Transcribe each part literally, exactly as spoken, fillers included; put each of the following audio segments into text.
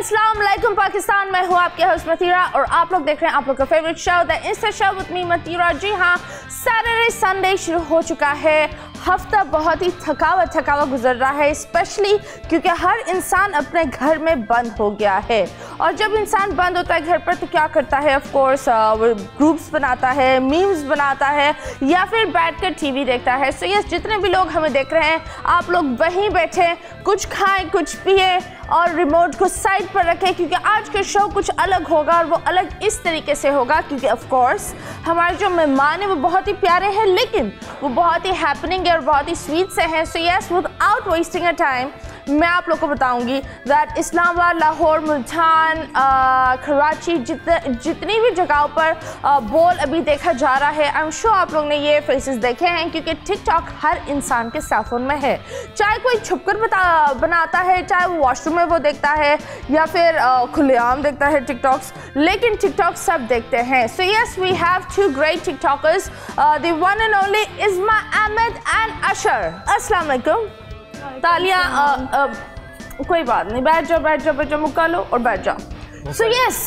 अस्सलाम वालेकुम पाकिस्तान, मैं हूँ आपके होस्ट मतीरा और आप लोग देख रहे हैं आप लोग का favourite show the insta show with me Mathira. जी हाँ, सैटरडे संडे शुरू हो चुका है। हफ्ता बहुत ही थकावा थकावा गुजर रहा है, स्पेशली क्योंकि हर इंसान अपने घर में बंद हो गया है। और जब इंसान बंद होता है घर पर तो क्या करता है, ऑफ कोर्स वो ग्रुप्स बनाता है, मीम्स बनाता है या फिर बैठकर टीवी देखता है। सो यस, जितने भी लोग हमें देख रहे हैं आप लोग वहीं बैठे कुछ खाएं कुछ पिए और रिमोट को साइड पर रखें, क्योंकि आज का शो कुछ अलग होगा और वो अलग इस तरीके से होगा क्योंकि ऑफ कोर्स हमारे जो मेहमान हैं वो बहुत ही प्यारे हैं, लेकिन वो बहुत ही हैपनिंग है और बहुत ही स्वीट से हैं। So yes, without wasting a time मैं आप लोग को बताऊंगी दैट इस्लामाबाद, लाहौर, मुल्तान, कराची, जित जितनी भी जगहों पर आ, बोल अभी देखा जा रहा है। आई एम श्योर आप लोग ने ये फेसेस देखे हैं क्योंकि टिकटॉक हर इंसान के सेलफोन में है। चाहे कोई छुपकर बता बनाता है, चाहे वो वॉशरूम में वो देखता है या फिर खुलेआम देखता है टिकटॉक्स, लेकिन टिकटॉक सब देखते हैं। So yes, we have two great TikTokers, the one and only Isma Ahmad and अशर। अस्सलाम वालेकुम। तालियां। कोई बात नहीं, बैठ जाओ बैठ जाओ बैठ जाओ, मुक्का लो और बैठ जाओ। सो यस,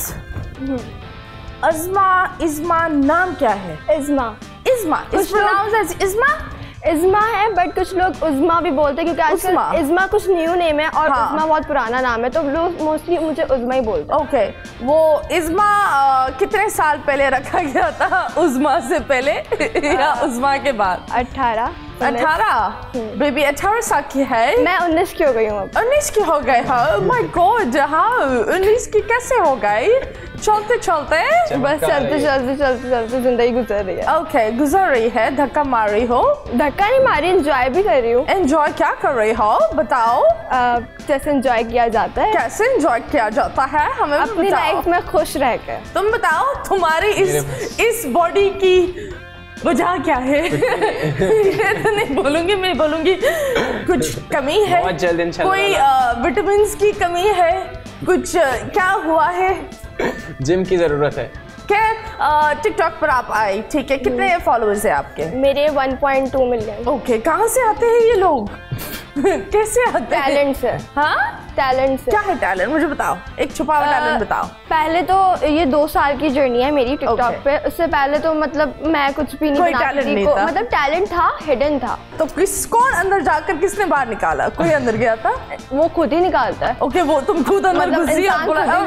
इस्मा इस्मा नाम क्या है? इस्मा इस्मा इज प्रोनाउंस्ड एज इस्मा इस्मा है, बट कुछ लोग उज़्मा भी बोलते हैं क्योंकि आजकल इस्मा कुछ न्यू नेम है और हाँ। उज़्मा बहुत पुराना नाम है, तो लोग मोस्टली मुझे उज़्मा ही बोलते हैं। Okay okay. वो इस्मा कितने साल पहले रखा गया था? उज़्मा से पहले या उज़्मा के बाद? अठारह अठारह बेबी अठारह साल की है। मैं उन्नीस की हो गई हूँ। उन्नीस की हो गए? हाँ, माय गॉड, हाँ उन्नीस की कैसे हो गई? चलते चलते बस चलते चलते चलते चलते जिंदगी गुजर रही है। ओके okay, गुजर रही है। धक्का मार रही हो? धक्का नहीं मारी, एंजॉय भी कर रही हूँ। एंजॉय क्या कर रही हो बताओ? uh, कैसे एंजॉय किया जाता है? कैसे एंजॉय किया जाता है हमें अपनी लाइफ में खुश रहकर। तुम बताओ, तुम्हारी इस इस बॉडी की वजह क्या है? ये तो नहीं बोलूंगी, मैं बोलूंगी कुछ कमी है, कोई विटामिन की कमी है, कुछ क्या हुआ है? जिम की जरूरत है। क्या टिकटॉक पर आप आए, ठीक है, कितने फॉलोअर्स है आपके? मेरे one point two million. Okay, कहाँ से आते हैं ये लोग? कैसे आते हैं? टैलेंट से। हाँ, टैलेंट से। क्या है टैलेंट? मुझे बताओ, एक छुपा हुआ टैलेंट बताओ। पहले तो ये दो साल की जर्नी है मेरी टिकटॉक okay. पे। उससे पहले तो मतलब मैं कुछ भी नहीं बनाती थी, मतलब टैलेंट था, हिडन था। तो किस कौन अंदर जाकर किसने बाहर निकाला? कोई अंदर गया था? वो खुद ही निकालता है। ओके, वो तुम खुद अंदर घुसी निकालता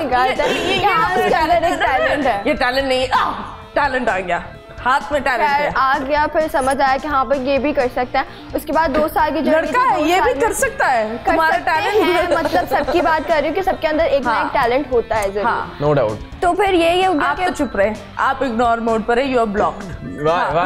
है। ये टैलेंट नहीं, टैलेंट आ गया हाथ में, टैलेंट है। आ गया, फिर समझ आया कि हाँ भाई ये भी कर सकता है। उसके बाद दो साल की लड़का है, ये भी कर सकता है, तुम्हारा टैलेंट है। मतलब सबकी बात कर रही हूँ कि सबके अंदर एक ना एक टैलेंट होता है जरूर। हाँ, नो डाउट। तो फिर ये ये आप तो चुप रहे, आप इग्नोर मोड पर है, यू आर ब्लॉक्ड।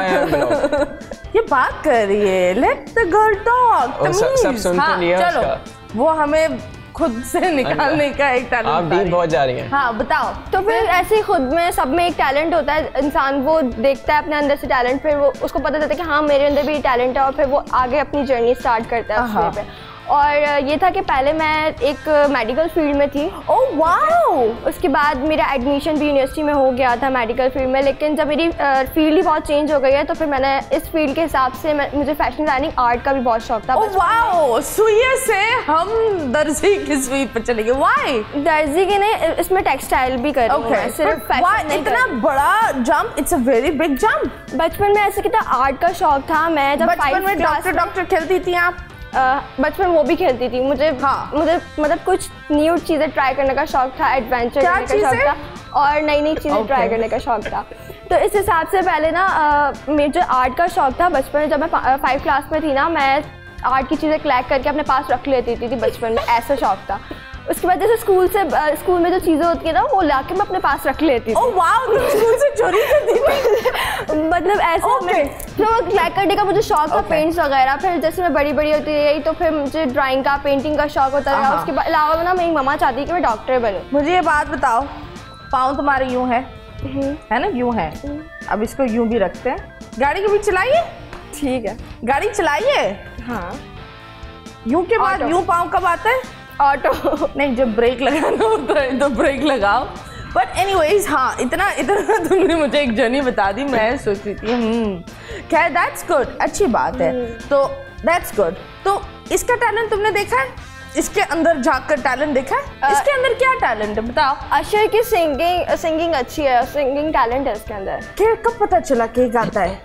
ये बात कर रही है, लेट द गर्ल टॉक। सब सुन तो लिया चलो, वो हमें खुद से निकालने का एक टैलेंट। आप डीप बहुत जा रही हैं। हाँ बताओ। तो फिर ऐसे ही खुद में सब में एक टैलेंट होता है, इंसान वो देखता है अपने अंदर से टैलेंट, फिर वो उसको पता चलता है कि हाँ मेरे अंदर भी टैलेंट है, और फिर वो आगे अपनी जर्नी स्टार्ट करता है उसमें पे। और ये था कि पहले मैं एक मेडिकल फील्ड में थी। Oh wow. उसके बाद मेरा एडमिशन भी यूनिवर्सिटी में हो गया था मेडिकल फील्ड में, लेकिन जब मेरी फील्ड ही बहुत चेंज हो गई है तो फिर मैंने इस फील्ड के हिसाब से मुझे फैशन डिजाइनिंग, आर्ट का भी बहुत शौक था। ओह वाओ, सुई से हम दर्जी की सुई पर चले गए। व्हाई? दर्जी के नहीं, इसमें टेक्सटाइल भी कर रही हूं, सिर्फ फैशन नहीं। इतना बड़ा jump, it's a very big jump. बचपन में ऐसे कितना आर्ट का शौक था। मैं जब बचपन में डॉक्टर डॉक्टर खेलती थी आप? बचपन वो भी खेलती थी। मुझे हाँ। मुझे मतलब कुछ न्यू चीज़ें ट्राई करने का शौक था, एडवेंचर करने का शौक था और नई नई चीज़ें okay. ट्राई करने का शौक था। तो इस हिसाब से पहले ना मेरे जो आर्ट का शौक था बचपन में, जब मैं फाइव क्लास में थी ना, मैं आर्ट की चीज़ें कलेक्ट करके अपने पास रख लेती थी, थी बचपन में, ऐसा शौक था। उसके बाद जैसे स्कूल से स्कूल में जो चीज़ें होती है ना वो लाके मैं अपने पास रख लेती थी। ओह वाओ, तुम स्कूल से चोरी करती थी? मतलब ऐसे okay. जो कलेक्ट करने का मुझे शौक था, पेंट्स वगैरह। फिर जैसे मैं बड़ी बड़ी होती गई तो फिर मुझे ड्राइंग का, पेंटिंग का शौक होता रहा। उसके अलावा ना मेरी मम्मा चाहती है कि मैं डॉक्टर बनूं। मुझे ये बात बताओ, पाँव तुम्हारे यूँ है है ना, यूँ है, अब इसको यूँ भी रखते हैं। गाड़ी कभी चलाइए? ठीक है, गाड़ी चलाइए। हाँ, यूँ के बाद यूँ पाँव कब आता है? ऑटो नहीं, जब ब्रेक लगाना होता है तो ब्रेक लगाओ। बट एनीवेज, हाँ, इतना इतना तुमने मुझे एक जर्नी बता दी, मैं सोच रही थी हम्म खैर दैट्स गुड, अच्छी बात है। तो दैट्स गुड। तो इसका टैलेंट तुमने देखा है? इसके अंदर जाकर टैलेंट देखा है? इसके अंदर क्या टैलेंट है बताओ? अशर की सिंगिंग सिंगिंग अच्छी है, सिंगिंग टैलेंट है इसके अंदर। कि कब पता चला कि गाता है?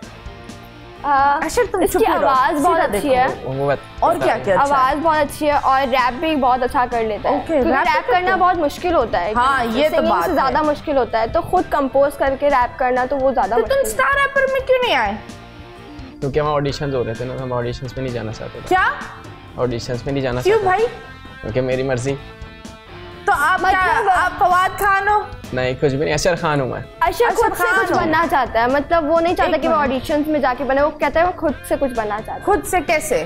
अशर तुम इसकी आवाज बहुत अच्छी है और क्या क्या आवाज बहुत अच्छी है और रैप भी बहुत अच्छा कर लेता है। okay, रैप, रैप करना बहुत मुश्किल होता है। हाँ, ये तो बात से ज्यादा मुश्किल होता है, तो खुद कंपोज करके रैप करना तो वो ज्यादा। तो तुम स्टार रैपर में क्यों नहीं आए? क्योंकि वहाँ ऑडिशंस हो रहे थे ना, हम ऑडिशंस में नहीं जाना चाहते थे। क्या ऑडिशंस में नहीं जाना क्यों भाई? क्योंकि मेरी मर्जी। तो आप क्या, आप फवाद खान हो? नहीं कुछ भी नहीं, अशर खान हूँ मैं। अशर खुद से कुछ बनना चाहता है, मतलब वो नहीं चाहता कि वो ऑडिशंस में जाके बने, वो कहता है वो खुद से कुछ बनना चाहता है। खुद से कैसे?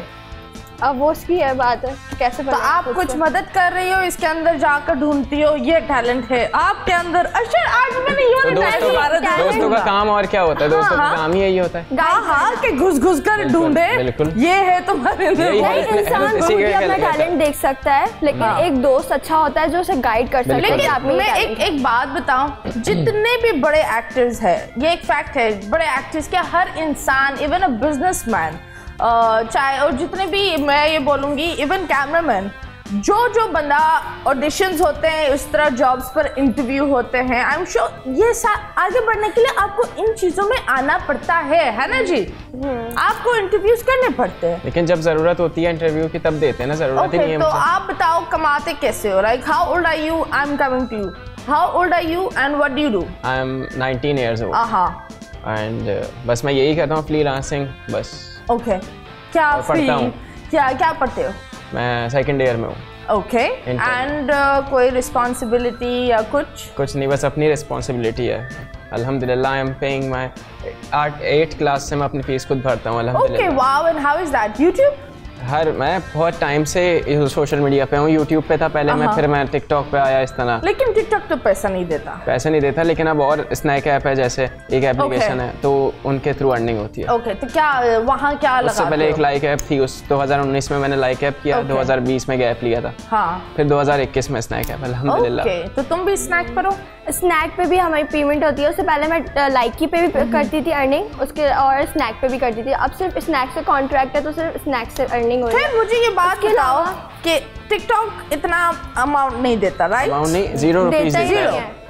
अब वो उसकी है बात है कैसे तो आप कुछ मदद कर रही हो, इसके अंदर जाकर ढूंढती हो, ये टैलेंट है आपके अंदर। अशर आज मैंने ये तो दोस्तों का दोस्तों का काम और क्या होता है? दोस्तों का काम ही यही होता है। हाँ हाँ के घुस घुस कर ढूंढे, ये है तुम्हारे अंदर। इंसान खुद भी अपना टैलेंट देख सकता है, लेकिन एक दोस्त अच्छा होता है जो उसे गाइड कर सकता है। लेकिन मैं एक एक बात बताऊं, जितने भी बड़े एक्टर्स हैं, ये एक फैक्ट है, बड़े एक्टर्स के हर इंसान, इवन अ बिजनेसमैन, चाहे और जितने भी, मैं ये बोलूँगी इवन कैमरामैन, जो जो बंदा ऑडिशंस होते हैं, इस तरह जॉब्स पर इंटरव्यू होते हैं, आई एम श्योर ये आगे बढ़ने के लिए आपको इन चीज़ों में आना पड़ता है, है ना जी? आपको इंटरव्यूज करने पड़ते हैं। लेकिन जब ज़रूरत होती है इंटरव्यू की तब देते हैं ना, ज़रूरत ही नहीं है। तो आप बताओ कमाते कैसे हो? Like how old are you? I am coming to you. How old are you and what do you do? I am nineteen years old. हाँ, एंड बस मैं यही करता हूँ, फ्रीलांसिंग बस। Okay okay. क्या पढ़ता हूँ? क्या क्या पढ़ते हो? मैं सेकंड ईयर में हूँ। ओके एंड कोई रिस्पॉन्सिबिलिटी या कुछ? कुछ नहीं, बस अपनी रिस्पॉन्सिबिलिटी है। अल्हम्दुलिल्लाह आई एम पेइंग माय आठ एट क्लास से मैं अपनी फीस खुद भरता हूँ अल्हम्दुलिल्लाह। Okay wow, and how is that? YouTube? हर मैं बहुत टाइम से सोशल मीडिया पे हूँ, यूट्यूब पे था पहले मैं, फिर मैं टिकटॉक पे आया इस तरह। लेकिन टिकटॉक तो पैसा नहीं देता। पैसा नहीं देता, लेकिन अब और स्नैक ऐप है, जैसे एक एप्लीकेशन है, तो उनके थ्रू अर्निंग होती है। ओके, तो क्या वहाँ क्या लगा? उससे पहले एक लाइक ऐप थी, उस दो हज़ार उन्नीस में मैंने लाइक ऐप किया, दो हज़ार बीस में गैप लिया था। हाँ। फिर दो हज़ार इक्कीस में स्नैक ऐप, अल्हम्दुलिल्लाह। ओके, तो तुम भी स्नैक पर हो? स्नैक पे भी हमारी पेमेंट होती है। उससे पहले मैं लाइकी पे भी करती थी अर्निंग, उसके और स्नैक पे भी करती थी। अब सिर्फ स्नैक से कॉन्ट्रैक्ट है, तो सिर्फ स्नैक से अर्निंग हो रही है। मुझे ये बात बताओ कि टिकटॉक इतना अमाउंट नहीं देता, राइट? अमाउंट नहीं, जीरो रुपीस देता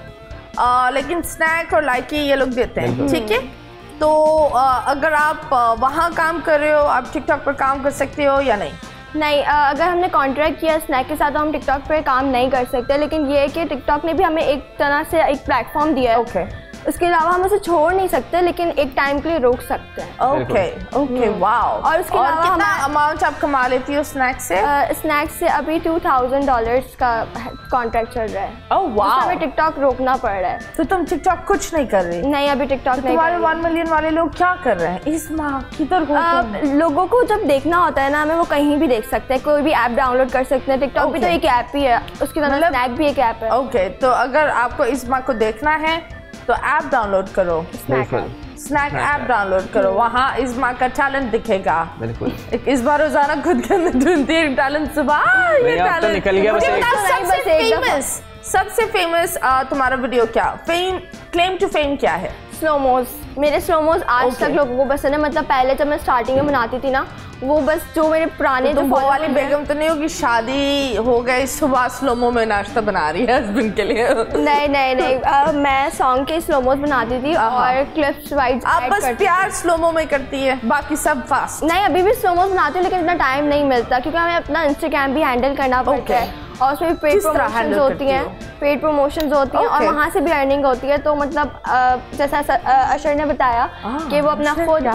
है, लेकिन स्नैक और लाइकी ये लोग देते हैं, ठीक है? तो अगर आप वहाँ काम कर रहे हो, आप टिकटॉक पर काम कर सकते हो या नहीं? नहीं, अगर हमने कॉन्ट्रैक्ट किया स्नैक के साथ तो हम टिकटॉक पे काम नहीं कर सकते, लेकिन ये है कि टिकटॉक ने भी हमें एक तरह से एक प्लेटफॉर्म दिया है। Okay okay. उसके अलावा हम उसे छोड़ नहीं सकते, लेकिन एक टाइम के लिए रोक सकते हैं। Okay okay wow. और उसके अलावा कितना अमाउंट आप कमा लेती हो स्नैक से? स्नैक से अभी टू थाउजेंड डॉलर्स का कॉन्ट्रैक्ट चल रहा है। Oh wow. हमें टिकटॉक रोकना पड़ रहा है। तो तुम टिकटॉक कुछ नहीं कर रही? नहीं, अभी टिकटॉक नहीं। तुम्हारे वन मिलियन वाले लोग क्या कर रहे हैं इस माह? किधर हो? लोगों को जब देखना होता है ना, हमें वो कहीं भी देख सकते हैं, कोई भी ऐप डाउनलोड कर सकते हैं। टिकटॉक भी तो एक ऐप ही है, उसके अंदर स्नैक भी एक ऐप है। ओके, तो अगर आपको इस माह को देखना है तो ऐप डाउनलोड करो, स्नैक ऐप डाउनलोड करो, वहाँ इस माँ का टैलेंट दिखेगा। बिल्कुल। इस बार रोजाना खुद के अंदर ढूंढती है टैलेंट, सुबह ये टैलेंट निकल गया। सबसे फेमस सबसे फेमस तुम्हारा वीडियो क्या? फेम, क्लेम टू फेम क्या है? स्लोमोज। मेरे स्लोमोज आज okay. तक लोगों को पसंद है। मतलब पहले जब मैं स्टार्टिंग में बनाती थी ना, वो बस जो मेरे पुराने तो वो वाली बेगम तो नहीं होगी, शादी हो गई सुबह स्लोमो में नाश्ता बना रही है हस्बैंड के लिए? नहीं नहीं नहीं, आ, मैं सॉन्ग के स्लोमोज बनाती थी और क्लिप्स वाइज। आप बस प्यार स्लोमो में करती है, बाकी सब फास्ट? नहीं, अभी भी स्लोमोज बनाती हूँ, लेकिन इतना टाइम नहीं मिलता क्योंकि हमें अपना इंस्टाग्राम भी हैंडल करना पड़ता है और उसमें पेड प्रमोशंस होती हैं पेड प्रमोशंस होती हैं और वहाँ से भी अर्निंग होती है। तो मतलब जैसा अशर ने बताया कि वो अपना खुद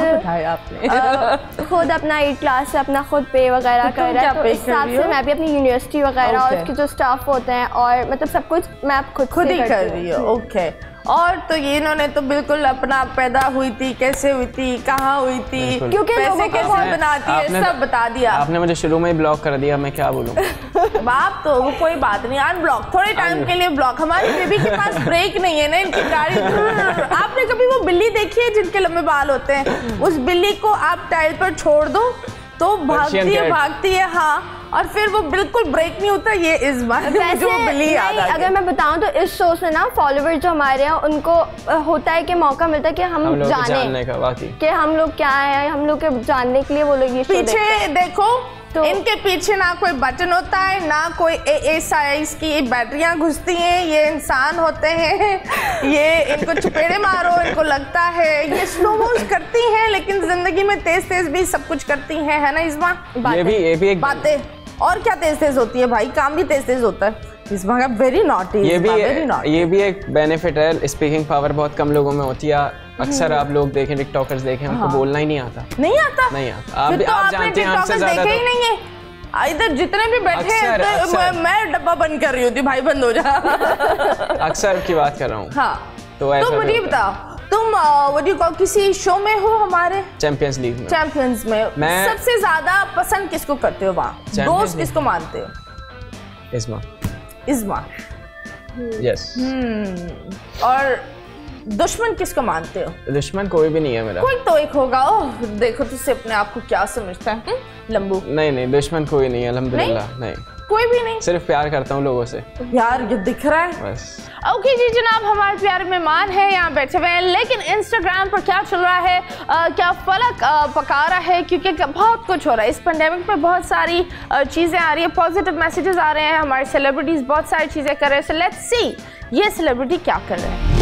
खुद अपना एट क्लास से अपना खुद पे वगैरह कर रहा है, तो इस हिसाब से मैं भी अपनी यूनिवर्सिटी वगैरह और उसके जो स्टाफ होते हैं और मतलब सब कुछ मैं खुद खुद ही कर रही हूँ। ओके, और तो ये इन्होंने तो बिल्कुल अपना पैदा हुई थी, कैसे हुई थी, कहाँ हुई थी, क्योंकि पैसे कैसे बनाती है, सब बता दिया। आपने मुझे शुरू में ही ब्लॉक कर दिया, मैं क्या बोलूँ? बाप तो वो कोई बात नहीं, अनब्लॉक थोड़े टाइम के लिए ब्लॉक। हमारी बेबी के पास ब्रेक नहीं है ना, इनकी गाड़ी। आपने कभी वो बिल्ली देखी है जिनके लंबे बाल होते हैं? उस बिल्ली को आप टाइल पर छोड़ दो तो भागती है भागती है, हाँ, और फिर वो बिल्कुल ब्रेक नहीं होता। ये इस बार जो बिल्ली याद आ गई। अगर मैं बताऊं तो इस शो से ना फॉलोवर जो हमारे हैं उनको होता है कि मौका मिलता है कि हम, हम जाने जानने का, वाकई कि हम लोग क्या है, हम लोग के जानने के लिए वो लोग ये पीछे देखो तो इनके पीछे ना कोई बटन होता है, ना कोई ए ए साइज की बैटरियां घुसती हैं। ये इंसान होते हैं, ये इनको चपेड़े मारो इनको लगता है। ये स्लो मूव करती हैं, लेकिन जिंदगी में तेज तेज भी सब कुछ करती हैं, है ना इस्मा? ये भी ये भी एक बातें और क्या तेज तेज होती है भाई, काम भी तेज तेज होता है। इस्मा का वेरी नॉटी। ये भी ये भी एक बेनिफिट है। स्पीकिंग पावर बहुत कम लोगों में होती है। अक्सर आप लोग देखें, टिकटॉकर्स देखें, उनको हाँ। बोलना ही नहीं आता। नहीं आता नहीं आता। आप फिर तो आप आपने जानते हैं हमसे टिकटॉकर्स ज्यादा देखे ही तो नहीं है। इधर जितने भी बैठे हैं अक्सर, तो अक्सर। मैं, मैं डब्बा बंद कर रही होती, भाई बंद हो जा। अक्सर की बात कर रहा हूँ। हाँ तो ऐसा तो मुझे भी होता बताओ, तुम व्हाट डू यू कॉल किसी शो में हो हमारे चैंपियंस लीग में। चैंपियंस में मैं- सबसे ज्यादा पसंद किसको करते हो वहाँ? Champions दोस्त League। किसको मानते हो? इस्मा। इस्मा। यस। हम्म और दुश्मन किसको मानते हो? दुश्मन कोई भी नहीं है मेरा। कोई तो एक होगा। ओह देखो तुझसे अपने आप को क्या समझता है, हम्म? लंबू। नहीं नहीं, दुश्मन कोई नहीं है अल्हम्दुलिल्लाह। नहीं, कोई भी नहीं। सिर्फ प्यार करता हूँ लोगों से यार ये दिख रहा है। बस। ओके जी जनाब, हमारे प्यारे मेहमान हैं यहाँ बैठे हुए हैं, लेकिन इंस्टाग्राम पर क्या चल रहा है, आ, क्या फलक आ, पका रहा है, क्योंकि बहुत कुछ हो रहा है इस पेंडेमिक में। बहुत सारी चीज़ें आ रही है, पॉजिटिव मैसेजेस आ रहे हैं, हमारे सेलिब्रिटीज़ बहुत सारी चीज़ें कर रहे हैं। सो लेट्स सी ये सेलिब्रिटी क्या कर रहे हैं।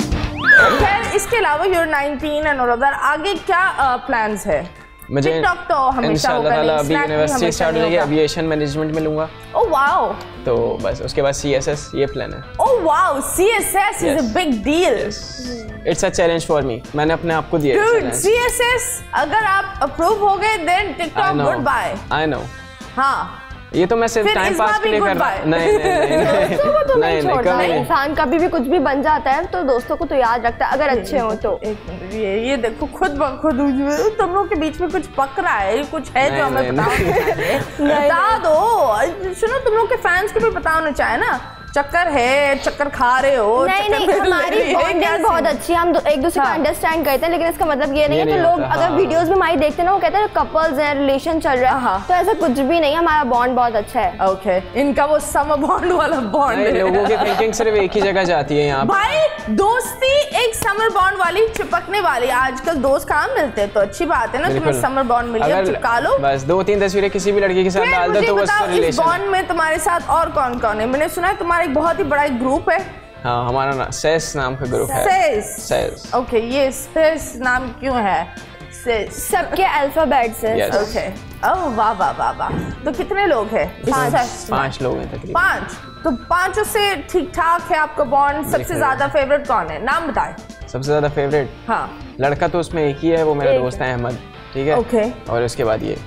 खैर इसके अलावा your nineteen and all of that, आगे क्या प्लान्स है? मुझे टिकटॉक तो हमेशा इंशाल्लाह होगा ताला नहीं, अभी Snap भी यूनिवर्सिटी हमेशा स्टार्ट हो नहीं जाएगी, होगा। एविएशन मैनेजमेंट में लूँगा। Oh wow. तो बस उसके बाद सी एस एस, ये प्लान है। Oh wow, C S S is a Yes. Big deal. It's a challenge for me. मैंने अपने आप को दिया Dude, C S S अगर आप अप्रूव हो गए then TikTok good bye. I know. हाँ ये तो मैं सिर्फ फिर टाइम इस बार पास के भी लिए कर रहा goodbye। हूँ। नहीं नहीं नहीं दोस्तों को तो नहीं नहीं, छोड़ता कभी है। नहीं। इंसान कभी भी कुछ भी बन जाता है तो दोस्तों को तो याद रखता है, अगर अच्छे हो तो। एक मिनट, ये ये देखो खुद ब खुद तुम लोग के बीच में कुछ पक रहा है, कुछ है जो नहीं, हमें नहीं, बताओ बता दो। सुनो तुम लोग के फैंस को भी पता होना चाहिए ना, चक्कर है, चक्कर खा रहे हो। नहीं नहीं, चक्कर मिल हमारी रही है, क्या बॉन्डिंग बहुत सीन? अच्छी है, हम दो- एक दूसरे को हाँ। अंडरस्टैंड करते हैं, लेकिन इसका मतलब ये नहीं ये है। तो नहीं लोग होता, अगर हाँ। वीडियोस में हमारी देखते हैं ना, वो कहते हैं कपल्स हैं, रिलेशन चल रहा है, हाँ। तो ऐसा कुछ भी नहीं है। हमारा बॉन्ड बहुत अच्छा है। ओके, इनका वो समर बॉन्ड वाला बॉन्ड नहीं, लोगों की थिंकिंग सिर्फ एक ही जगह जाती है यहाँ पे। भाई दोस्ती एक समर बॉन्ड वाली चिपकने वाली। आजकल दोस्त कहाँ मिलते हैं, तो अच्छी बात है ना, तुम्हें बिल्कुल। समर बॉन्ड मिल गया, अगर चिपका लो। बस दो तीन तस्वीरें किसी भी लड़की के साथ फिर डाल दो मुझे तो वो बताओ, इस रिलेशन। बॉन्ड में तुम्हारे साथ और कौन कौन है? मैंने सुना है तुम्हारा एक बहुत ही बड़ा एक ग्रुप है। हाँ, हमारा ना सेस नाम का ग्रुप है। सेस। सेस। ओके, ये सेस नाम क्यों है? सेस। सबके अल्फाबेट्स हैं। Yes. ओके, ओह वाह वाह वाह वाह। तो कितने लोग हैं इस पांच। सेस में? पांच लोग हैं तकरीबन। पांच। तो पांचों से ठीक ठाक है आपका बॉन्ड। सबसे बिल्कुल। ज्यादा फेवरेट कौन है, नाम बताएं। सबसे ज्यादा फेवरेट हाँ लड़का तो उसमें एक ही है, वो मेरा एक दोस्त है अहमद। ठीक है। ओके। और उसके बाद ये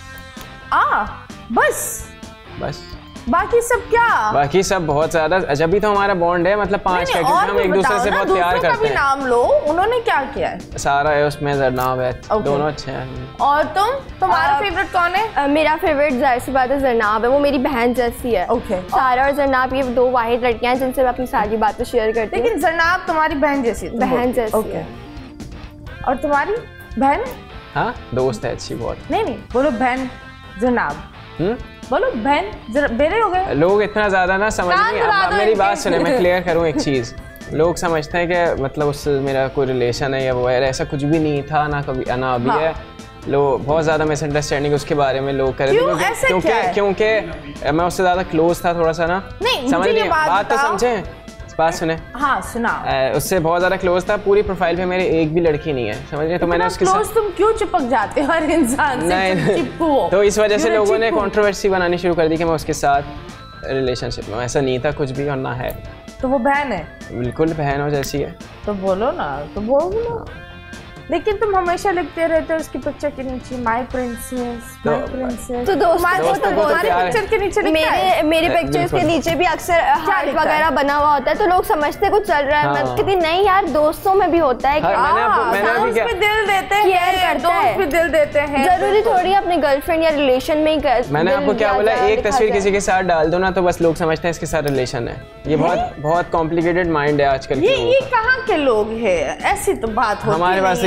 आ बस, बस। बाकी सब क्या? बाकी सब बहुत ज्यादा। जब भी तो हमारा बॉन्ड है, मतलब पांच का, नहीं, क्योंकि और हम भी एक दूसरे बताओ से ना, बहुत प्यार दूसरों का करते भी हैं। नाम लो, उन्होंने क्या किया है? सारा है उसमें, जरनाब है, Okay. दोनों अच्छे हैं। और तुम, तुम्हारा आ, फेवरेट कौन है? अ, मेरा फेवरेट जाहिर सी बात है जरनाब है, वो मेरी बहन जैसी है। Okay. सारा और जरनाब ये दो वाहिद लड़कियां हैं जिनसे मैं अपनी सारी बातें शेयर करती हूँ। लेकिन जरनाब तुम्हारी बहन जैसी, तुम बहन बोलती। जैसी Okay. है। और तुम्हारी बहन? हाँ, दोस्त है अच्छी बहुत। नहीं नहीं, बोलो बहन जरनाब, हम्म बोलो बहन जरा, बेरे हो गए। लोग इतना ज्यादा ना समझ कान नहीं। दबा अब दो मेरी इनके। बात सुने, मैं क्लियर करूँ एक चीज़। लोग समझते हैं कि मतलब उससे मेरा कोई रिलेशन है या वो है, ऐसा कुछ भी नहीं था, ना कभी ना अभी हाँ। है। लोग बहुत ज़्यादा मिसअंडरस्टैंडिंग उसके बारे में लोग कर रहे थे, क्यों? क्योंकि ऐसा क्योंकि क्या है? क्योंकि मैं उससे ज़्यादा क्लोज था थोड़ा सा ना। नहीं, मुझे समझ ये नहीं, बात बात तो बताओ। समझें, बात सुने। हाँ सुनाओ। अ, उससे बहुत ज़्यादा क्लोज था। पूरी प्रोफाइल पे मेरे एक भी लड़की नहीं है, समझ रहे? तो मैंने उसके साथ क्लोज तुम क्यों चिपक जाते हो हर इंसान से? नहीं तुम नहीं। चिपकू हो। तो इस वजह से You're a लोगों ने चिपकू। कंट्रोवर्सी बनानी शुरू कर दी कि मैं उसके साथ रिलेशनशिप में। ऐसा नहीं था कुछ भी, और ना है। तो वो बहन है, बिल्कुल बहन हो जैसी है। तो बोलो ना, तो बोलो। लेकिन तुम हमेशा लिखते रहते हो उसकी पिक्चर के नीचे माय प्रिंसेस, माय तो- प्रिंसेस। तो दोस्तों तुम्हारे दोस्तों को तो तुम्हारी प्यार है। पिक्चर के नीचे लिखता है? मेरे मेरे है, पिक्चर्स के बिल्कुल। नीचे भी अक्सर हार्ट लिखता है? वगैरह बना हुआ होता है, तो लोग समझते कुछ चल रहा है। हाँ। मैं कहती नहीं यार, दोस्तों में भी होता है कि हाँ, मैंने आपको- हाँ, मैंने अभी दोस्त क्या- भी दिल देते Care हैं, करता दोस्त है। भी दिल देते हैं। जरूरी थोड़ी है अपने गर्लफ्रेंड या रिलेशन में ही कर, मैंने दिल आपको क्या दिया बोला, जाए, एक लिखा तस्वीर जाए। किसी के साथ डाल दो ना तो बस लोग समझते हैं इसके साथ रिलेशन है। ये बहुत बहुत कॉम्प्लिकेटेड माइंड है आजकल के ये लोगों ये का। कहाँ के लोग हैं? ऐसी तो बात होती हमारे पास नहीं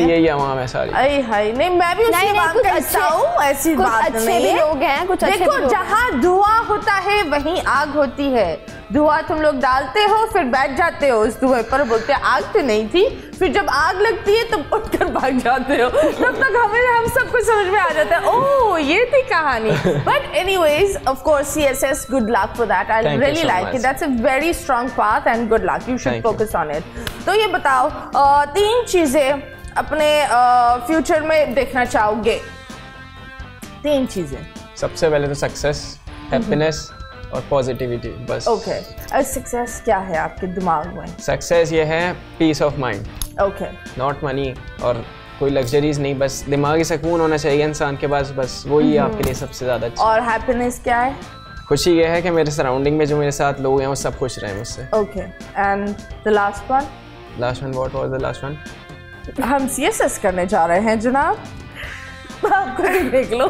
यही आवाम है सारी। अरे हाय नहीं, मैं भी उसी आवाम का हिस्सा हूँ, ऐसी बात नहीं है। लोग हैं कुछ अच्छे। देखो जहाँ धुआं होता है वहीं आग होती है। धुआं तुम लोग डालते हो फिर बैठ जाते हो उस धुएं पर, बोलते आग तो नहीं थी, फिर जब आग लगती है तब उठकर भाग जाते हो। तब तक हमें हम सब कुछ समझ में आ जाता है, ओह ये थी कहानी। But anyways of course C S S, good luck for that, I really like it, that's a very strong path and good luck, you should focus on it. तो ये बताओ तीन चीजें अपने फ्यूचर में देखना चाहोगे, तीन चीजें। सबसे पहले तो सक्सेस, हैप्पीनेस और पॉजिटिविटी, बस। Okay okay. सक्सेस क्या है आपके दिमाग में? सक्सेस ये है peace of mind. Okay, not money और कोई लग्जरीज नहीं, बस दिमागी सुकून होना चाहिए इंसान के पास, बस वही है आपके लिए सबसे ज़्यादा अच्छा। और हैप्पीनेस क्या है? खुशी ये है कि मेरे सराउंडिंग में जो मेरे साथ लोग हैं वो सब खुश रहे मुझसे। Okay, and the last one? Last one what was the last one? हम सी एस एस करने जा रहे हैं जनाब, आपको भी देख लो।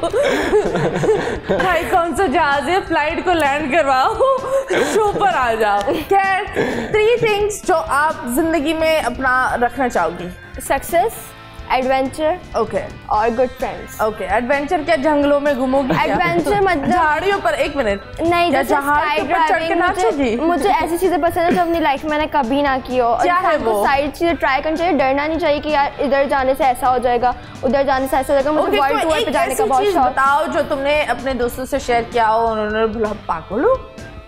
भाई कौन सा जहाज है, फ्लाइट को लैंड करवाओ, शो पर आ जाओ। खैर, थ्री थिंग्स जो आप जिंदगी में अपना रखना चाहोगी। सक्सेस, एडवेंचर, ओके, और गुड फ्रेंड्स। ओके, एडवेंचर क्या जंगलों में घूमोगी? एडवेंचर मतलब झाड़ियों पर, एक मिनट, नहीं, जैसे स्काई ड्राइविंग, मुझे, मुझे ऐसी चीजें पसंद है जो अपनी लाइफ में मैंने कभी ना की हो। क्या है वो? सारी चीजें ट्राई करनी चाहिए, डरना नहीं चाहिए कि यार इधर जाने से ऐसा हो जाएगा, उधर जाने से ऐसा हो जाएगा। मुझे वर्ल्ड टूर पे जाने का बहुत शौक। बताओ जो तुमने अपने दोस्तों से शेयर किया हो, उन्होंने बोला पागल हो।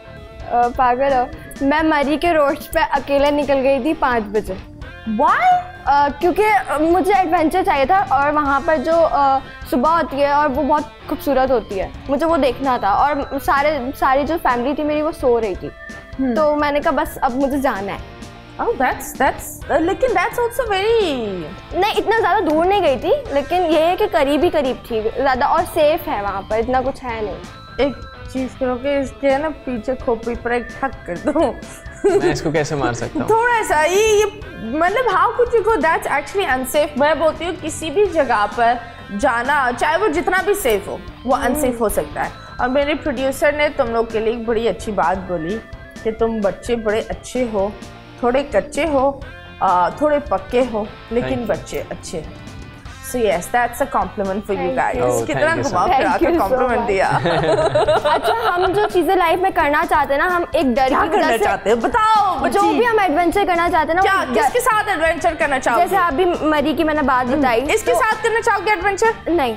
पागल हो? मैं मरी के रोड पे अकेले निकल गई थी पाँच बजे। Why? Uh, क्योंकि मुझे एडवेंचर चाहिए था और वहाँ पर जो uh, सुबह होती है और वो बहुत खूबसूरत होती है, मुझे वो देखना था। और सारे सारी जो फैमिली थी मेरी वो सो रही थी, hmm. तो मैंने कहा बस अब मुझे जाना है। Oh, that's that's uh, लेकिन that's also very नहीं, इतना ज़्यादा दूर नहीं गई थी, लेकिन ये है कि करीब ही करीब थी ज़्यादा, और सेफ है वहाँ पर, इतना कुछ है नहीं। एक चीज़ करो कि इसके ना पीछे खोपड़ी पर एक ठक कर दो। मैं इसको कैसे मार सकता हूँ? थोड़ा सा ये ये मतलब how could you go, that's actually unsafe. मैं बोलती हूँ किसी भी जगह पर जाना, चाहे वो जितना भी सेफ हो, वो अनसेफ हो सकता है। और मेरे प्रोड्यूसर ने तुम लोग के लिए एक बड़ी अच्छी बात बोली कि तुम बच्चे बड़े अच्छे हो, थोड़े कच्चे हो, थोड़े पक्के हो, लेकिन बच्चे अच्छे हो। So yes, that's a compliment for you guys. Oh, कितना घुमा फिरा के compliment दिया। अच्छा, हम जो चीजें लाइफ में करना चाहते हैं ना, हम एक डर क्या करना चाहते हैं बताओ? जो भी हम एडवेंचर करना चाहते हैं ना, क्या किसके साथ एडवेंचर करना चाहोगे? जैसे अभी मरी की मैंने बात बताई, इसके साथ करना चाहोगे एडवेंचर? नहीं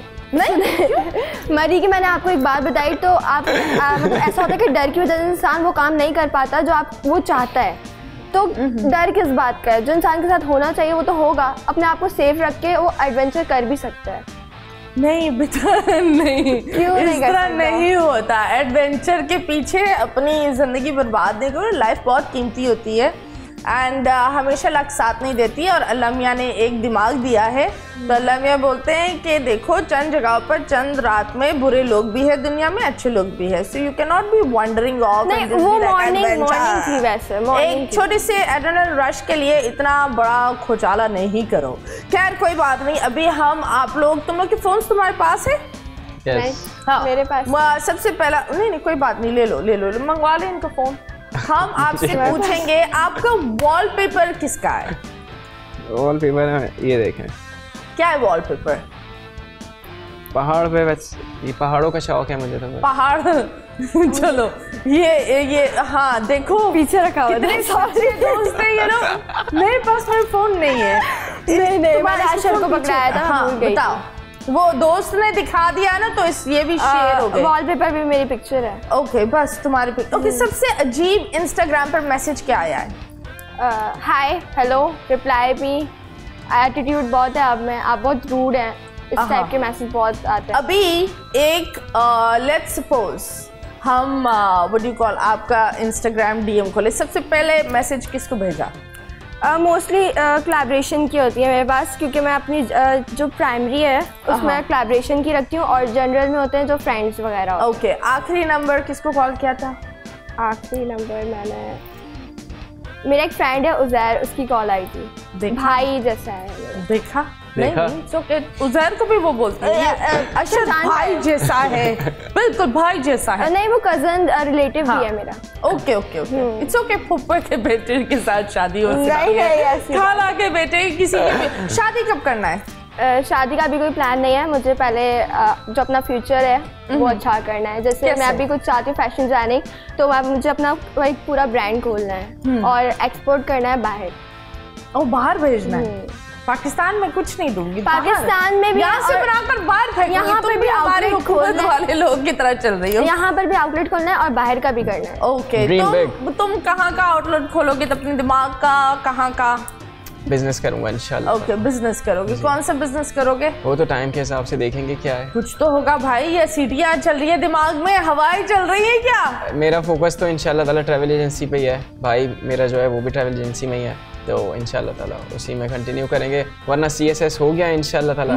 नहीं। मरी की मैंने आपको एक बात बताई, तो आप मतलब ऐसा होता है कि डर की वजह से इंसान वो काम नहीं कर पाता जो आप वो चाहता है। तो डर किस बात का है? जो इंसान के साथ होना चाहिए वो तो होगा। अपने आप को सेफ रख के वो एडवेंचर कर भी सकता है। नहीं बेटा नहीं, क्यों इस नहीं कर तरह सकता? नहीं होता। एडवेंचर के पीछे अपनी ज़िंदगी बर्बाद नहीं करो, लाइफ बहुत कीमती होती है एंड uh, हमेशा लक साथ नहीं देती। और अल्लाह मियाँ ने एक दिमाग दिया है, तो अल्लाह मियाँ बोलते हैं कि देखो चंद जगहों पर चंद रात में बुरे लोग भी है दुनिया में, अच्छे लोग भी है। So you can not be wandering off. नहीं, वो मॉर्निंग मॉर्निंग थी वैसे, एक छोटे से एड्रेनल रश के लिए इतना बड़ा खोचाला नहीं करो। खैर कोई बात नहीं, अभी हम आप लोग, तुम लोग के फोन तुम्हारे पास है? Yes. हाँ, मेरे पास। सबसे पहला नहीं नहीं कोई बात नहीं, ले लो ले लो, मंगवा ले इनका फोन। हम आपसे पूछेंगे आपका वॉलपेपर किसका है? वॉलपेपर ये देखें। क्या है वॉलपेपर? पहाड़ पे, बस ये पहाड़ों का शौक है मुझे तो। पहाड़ चलो ये ये हाँ देखो पीछे रखा हुआ कितने सारे दोस्त हैं ये लोग। मेरे पास मेरा फोन नहीं है। नहीं नहीं, मैंने आशर को पकड़ाया था। हाँ बताओ, वो दोस्त ने दिखा दिया ना, तो इस ये भी शेयर हो गए। वॉलपेपर भी मेरी पिक्चर है। ओके बस तुम्हारी पिक्चर। ओके, सबसे अजीब इंस्टाग्राम पर मैसेज क्या आया है? Hi, hello, reply me, attitude बहुत है आप में, आप बहुत रूड हैं, इस टाइप के मैसेज बहुत आते हैं। अभी एक लेट्स सपोज हम व्हाट डू कॉल आपका इंस्टाग्राम डीएम खोले, सबसे पहले मैसेज किसको भेजा? मोस्टली कोलैबोरेशन की होती है मेरे पास, क्योंकि मैं अपनी uh, जो प्राइमरी है उसमें कोलैबोरेशन की रखती हूँ, और जनरल में होते हैं जो फ्रेंड्स वगैरह। Okay okay. आखिरी नंबर किसको कॉल किया था? आखिरी नंबर मैंने, मेरा एक फ्रेंड है उजैर, उसकी कॉल आई थी। भाई जैसा है। देखा देखा? नहीं, it's okay. उज़ैर को भी वो बोलते हैं अशद भाई जैसा है, बिल्कुल भाई जैसा है। नहीं वो कजन रिलेटिव ही है मेरा। Okay okay okay, it's okay. फुफ्फा के बेटे के साथ शादी हो नहीं नहीं ऐसी खाला के बेटे किसी के शादी कब करना है? Uh, शादी का भी कोई प्लान नहीं है मुझे। पहले uh, जो अपना फ्यूचर है वो अच्छा करना है। जैसे मैं अभी कुछ चाहती हूँ फैशन डिजाइनिंग, तो मुझे अपना वही पूरा ब्रांड खोलना है और एक्सपोर्ट करना है बाहर। ओ बाहर भेजना है? पाकिस्तान में कुछ नहीं दूंगी, पाकिस्तान में भी यहाँ से बनाकर बाहर फेंकूंगी। यहाँ पर भी हमारे हुकूमत वाले लोग की तरह चल रही हो। यहाँ पर भी आउटलेट खोलना है और बाहर का भी करना है। ओके, तुम तुम कहाँ का आउटलेट खोलोगे? तो अपने दिमाग का कहाँ का? बिजनेस करूंगा इंशाल्लाह। ओके, बिजनेस करोगे। कौन सा बिजनेस करोगे? वो तो टाइम के हिसाब से देखेंगे क्या है। कुछ तो होगा भाई, ये सीटियाँ चल रही है दिमाग में, हवाएं चल रही है क्या? मेरा फोकस तो इंशाल्लाह ताला ट्रैवल एजेंसी पे ही है। भाई मेरा जो है वो भी ट्रैवल एजेंसी में ही है, तो इंशाल्लाह ताला उसी में कंटिन्यू करेंगे, वरना सी एस एस हो गया इंशाल्लाह ताला।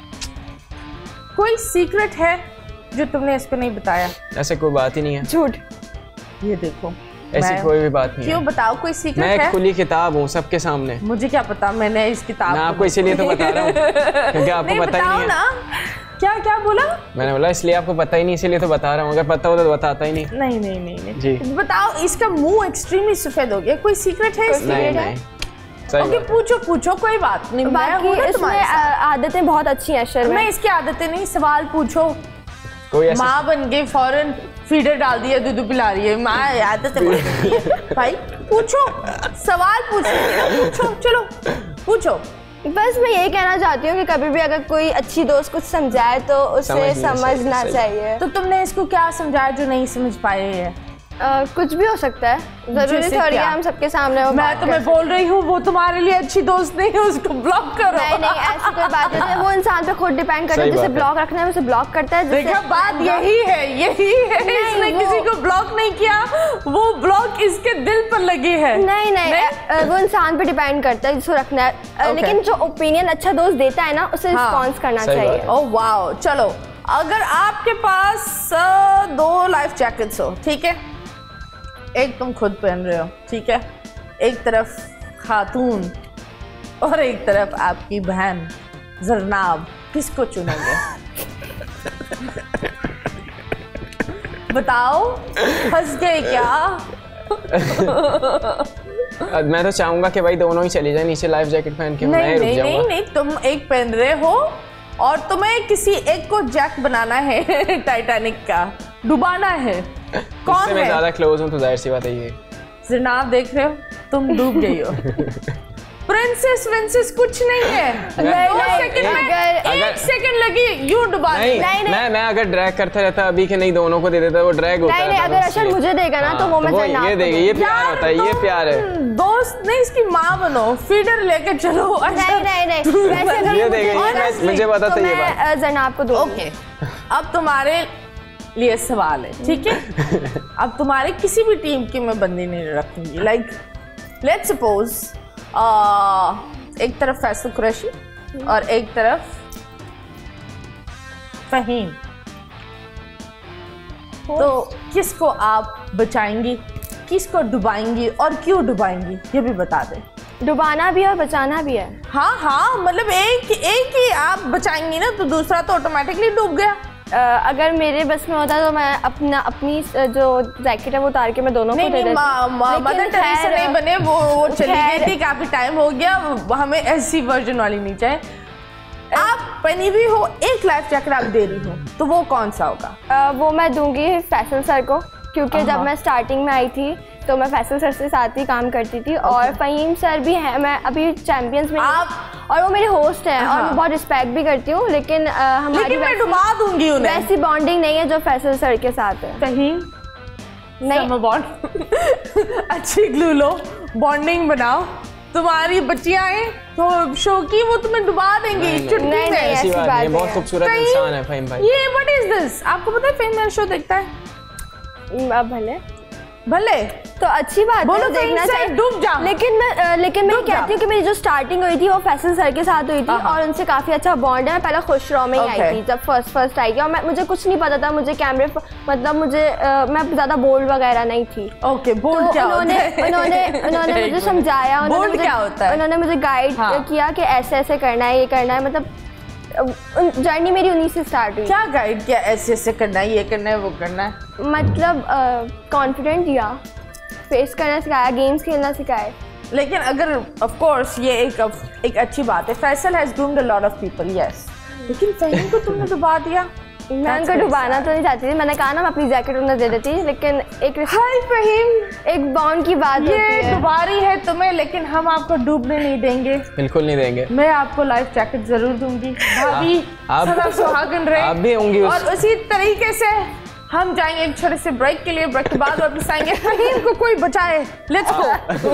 कोई सीक्रेट है जो तुमने इस पे नहीं बताया? ऐसे कोई बात ही नहीं है। झूठ। ये देखो, ऐसी कोई भी बात नहीं क्यों है। बताओ, कोई सीक्रेट मैं है? एक खुली किताब हूँ सबके सामने। मुझे क्या पता, मैंने इस किताब मैं आपको इसीलिए तो बता रहा हूँ क्योंकि आपको पता ही नहीं है ना। क्या क्या बोला? मैंने बोला इसलिए आपको पता ही नहीं, इसीलिए तो बता रहा हूँ। अगर पता हो तो बताता ही नहीं। नहीं नहीं नहीं नहीं जी बताओ, इसका मुंह एक्सट्रीमली सफेद हो गया, कोई सीक्रेट है? नहीं नहीं सही ओके, बात है। पूछो पूछो, कोई बात नहीं। बाकी इसमें आदतें बहुत अच्छी हैं अशर में। मैं इसकी आदतें नहीं, सवाल पूछो। कोई ऐसा माँ बन गई, फौरन फीडर डाल दिया, दूध पिला रही है, माँ आदतें भाई पूछो, सवाल पूछो पूछो, चलो पूछो। बस मैं यही कहना चाहती हूँ कि कभी भी अगर कोई अच्छी दोस्त कुछ समझाए तो उसे समझना चाहिए। तो तुमने इसको क्या समझाया जो नहीं समझ पाए है? Uh, कुछ भी हो सकता है, जरूरी थोड़ी है हम सबके सामने वो मैं तुम्हें बोल रही हूँ वो तुम्हारे लिए अच्छी दोस्त नहीं है, उसको ब्लॉक करो। नहीं नहीं ऐसी कोई बात नहीं है, वो इंसान पे खुद डिपेंड करता है। जिसे ब्लॉक रखना है उसे ब्लॉक करता है। देखा, बात यही है, यही है। इसने किसी को ब्लॉक नहीं किया, वो ब्लॉक इसके दिल पर लगी है। नहीं नहीं, नहीं? वो इंसान पे डिपेंड करता है जिसको रखना है। okay. लेकिन जो ओपिनियन अच्छा दोस्त देता है ना उसे रिस्पॉन्स करना चाहिए। Oh wow. चलो, अगर आपके पास दो लाइफ जैकेट्स हो, ठीक है, एक तुम खुद पहन रहे हो, ठीक है, एक तरफ खातून और एक तरफ आपकी बहन जरनाब, किसको चुनेंगे? बताओ, फंस गए क्या? मैं तो चाहूंगा कि भाई दोनों ही चली जाए नीचे लाइफ जैकेट पहन के। नहीं नहीं नहीं नहीं, तुम एक पहन रहे हो और तुम्हें किसी एक को जैक बनाना है टाइटैनिक का, डुबाना है। कौन है? मैं ज्यादा क्लोज हूँ तो जाहिर सी बात है ये। जनाब देख रहे हो, तुम डूब गई हो। प्रिंसेस विंसेस कुछ नहीं है। दो सेकंड में एक सेकंड लगी यूं डुबा। नहीं, नहीं, नहीं मैं मैं अगर ड्रैग करता रहता अभी के नहीं दोनों को दे देता, वो ड्रैग होता है। नहीं नहीं, अगर अशर मुझे देगा ना तो वो मैं जनाब ये देगा, ये प्यार होता है, ये प्यार है। दोस्त नहीं, इसकी माँ बनो, फीडर लेके चलो। नहीं नहीं नहीं, वैसे अगर ये देगा, ये मुझे पता था ये बात। मैं जनाब को दूंगी। ओके, अब तुम्हारे लिए सवाल है, ठीक है? अब तुम्हारे किसी भी टीम की मैं बंदी नहीं रखूंगी। लाइक लेट्स सपोज एक तरफ फैसल कुरैशी और एक तरफ फहीम, तो किसको आप बचाएंगी, किसको डुबाएंगी और क्यों डुबाएंगी, ये भी बता दें। डुबाना भी है और बचाना भी है। हाँ हाँ, मतलब एक एक ही आप बचाएंगी ना, तो दूसरा तो ऑटोमेटिकली डूब गया। Uh, अगर मेरे बस में होता तो मैं अपना अपनी जो जैकेट है वो उतार के मैं दोनों नहीं, को दे देती। मदर टेरेसा नहीं बने, वो वो चली गई थी, काफी टाइम हो गया, हमें ऐसी वर्जन वाली नहीं चाहिए। आप पहनी भी हो, एक लाइफ जैकेट आप दे रही हो, तो वो कौन सा होगा? uh, वो मैं दूंगी फैसल सर को, क्योंकि जब मैं स्टार्टिंग में आई थी तो मैं फैसल सर से साथ ही काम करती थी। okay. और फहीम सर भी हैं, मैं अभी चैंपियंस में आप, और वो मेरे होस्ट हैं और मैं बहुत रिस्पेक्ट भी करती हूँ, लेकिन uh, हमारी लेकिन मैं डुबा दूंगी उन्हें। वैसी बॉन्डिंग नहीं है जो फैसल सर के साथ है। फहीम नहीं, बॉन्ड अच्छी ग्लू लो, बॉन्डिंग बनाओ। तुम्हारी बच्चियां हैं तो शो की, वो तुम्हें डुबा देंगी चुटकी में। ऐसी बात नहीं है, बहुत खूबसूरत इंसान है फहीम भाई। ये व्हाट इज दिस? आपको पता है फहीम मेरा शो देखता है? अब भले भले तो अच्छी बात बोलो है, तो देखना इनसे चाहिए। डूब जा। लेकिन मैं लेकिन मैं डूब जा। कहती हूँ कि मेरी जो स्टार्टिंग हुई थी वो फैसल सर के साथ हुई थी हाँ। और उनसे काफ़ी अच्छा बॉन्ड है। मैं पहले खुश रहो में ही Okay. आई थी जब फर्स्ट फर्स्ट आई थी और मैं मुझे कुछ नहीं पता था, मुझे कैमरे मतलब मुझे अ, मैं ज़्यादा बोल्ड वगैरह नहीं थी। ओके, बोल्ड तो क्या होता उन्होंने है? उन्होंने उन्होंने एक मुझे मिनट। समझाया, उन्होंने बोल्ड मुझे- क्या होता है? उन्होंने मुझे गाइड हाँ। किया कि ऐसे ऐसे करना है, ये करना है। मतलब जर्नी मेरी उन्हीं से स्टार्ट हुई। क्या गाइड किया? ऐसे ऐसे करना है, ये करना है, वो करना है। मतलब कॉन्फिडेंट दिया, फेस करना सिखाया, गेम्स खेलना सिखाए। लेकिन अगर ऑफ कोर्स ये एक एक अच्छी बात है, Faisal has groomed a lot of people, yes, लेकिन फहीम को तुमने डुबा दिया। मैं उनको डुबाना तो नहीं चाहती थी, मैंने कहा ना मैं अपनी जैकेट उन्हें दे देती, लेकिन एक हाय फहीम, एक बॉन्ड की बात होती ये है। डुबा रही है तुम्हें, लेकिन हम आपको डूबने नहीं देंगे। बिल्कुल नहीं देंगे। मैं आपको लाइफ जैकेट जरूर दूंगी भाभी, आप- सदा सुहागन रहे। आप भी होंगी उस- और उसी तरीके से हम जाएंगे एक छोटे से ब्रेक के लिए, ब्रेक के बाद वापस आएंगे। फहीम को कोई बचाए, let's go.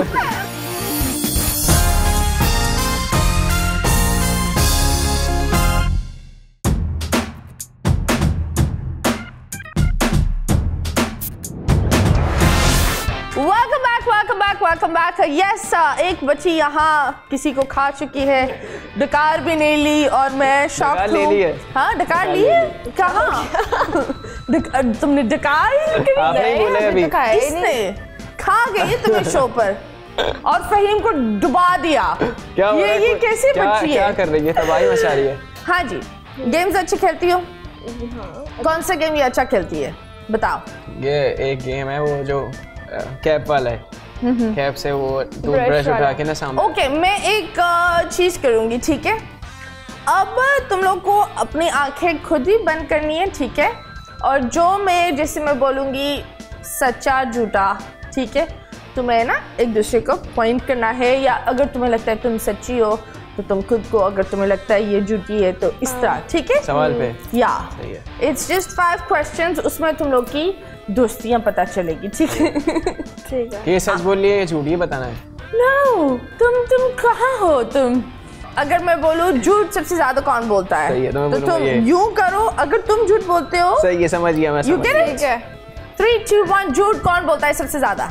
Welcome back, welcome back, welcome back. Yes, एक बच्ची यहाँ किसी को खा चुकी है, डकार भी नहीं ली और मैं शॉक डकार ले ली है। हाँ, डकार ली है। कहाँ? डक- तुमने डकार आपने ही बोला है अभी। किसने खा गई तुम्हें शो पर और फहीम को डुबा दिया? क्या हो ये रहा है? ये कैसी क्या, बच्ची क्या है? कर रही है? तबाही मचा रही है। हाँ जी, गेम्स अच्छी खेलती हो? कौन सा गेम ये अच्छा खेलती है बताओ? ये एक गेम है वो जो कैप वाला है, कैप से वो टूथब्रश उठा वाला। के ना सामने। ओके, मैं एक चीज करूंगी, ठीक है? अब तुम लोग को अपनी आंखें खुद ही बंद करनी है, ठीक है? और जो मैं जैसे मैं बोलूंगी सच्चा झूठा, ठीक है, तुम्हें ना एक दूसरे को पॉइंट करना है, या अगर तुम्हें लगता है तुम सच्ची हो तो तुम खुद को, अगर तुम्हें लगता है ये झूठी है तो इस तरह, ठीक है? सवाल पे या सही है। इट्स जस्ट फाइव क्वेश्चंस, उसमें तुम लोग की दोस्तियां पता चलेगी, ठीक है? ठीक है। ये सच बोल रही है, ये झूठ, ये बताना है। नो, तुम तुम कहाँ हो तुम? अगर मैं बोलूँ झूठ सबसे ज्यादा कौन बोलता है, सही है, तो मैं तो बोलूँगा तुम ये। यूं करो, अगर तुम झूठ बोलते हो, सही है, समझ गया मैं, यू समझ गेट गया। इट? ठीक है। थ्री टू वन, झूठ कौन बोलता है सबसे ज्यादा?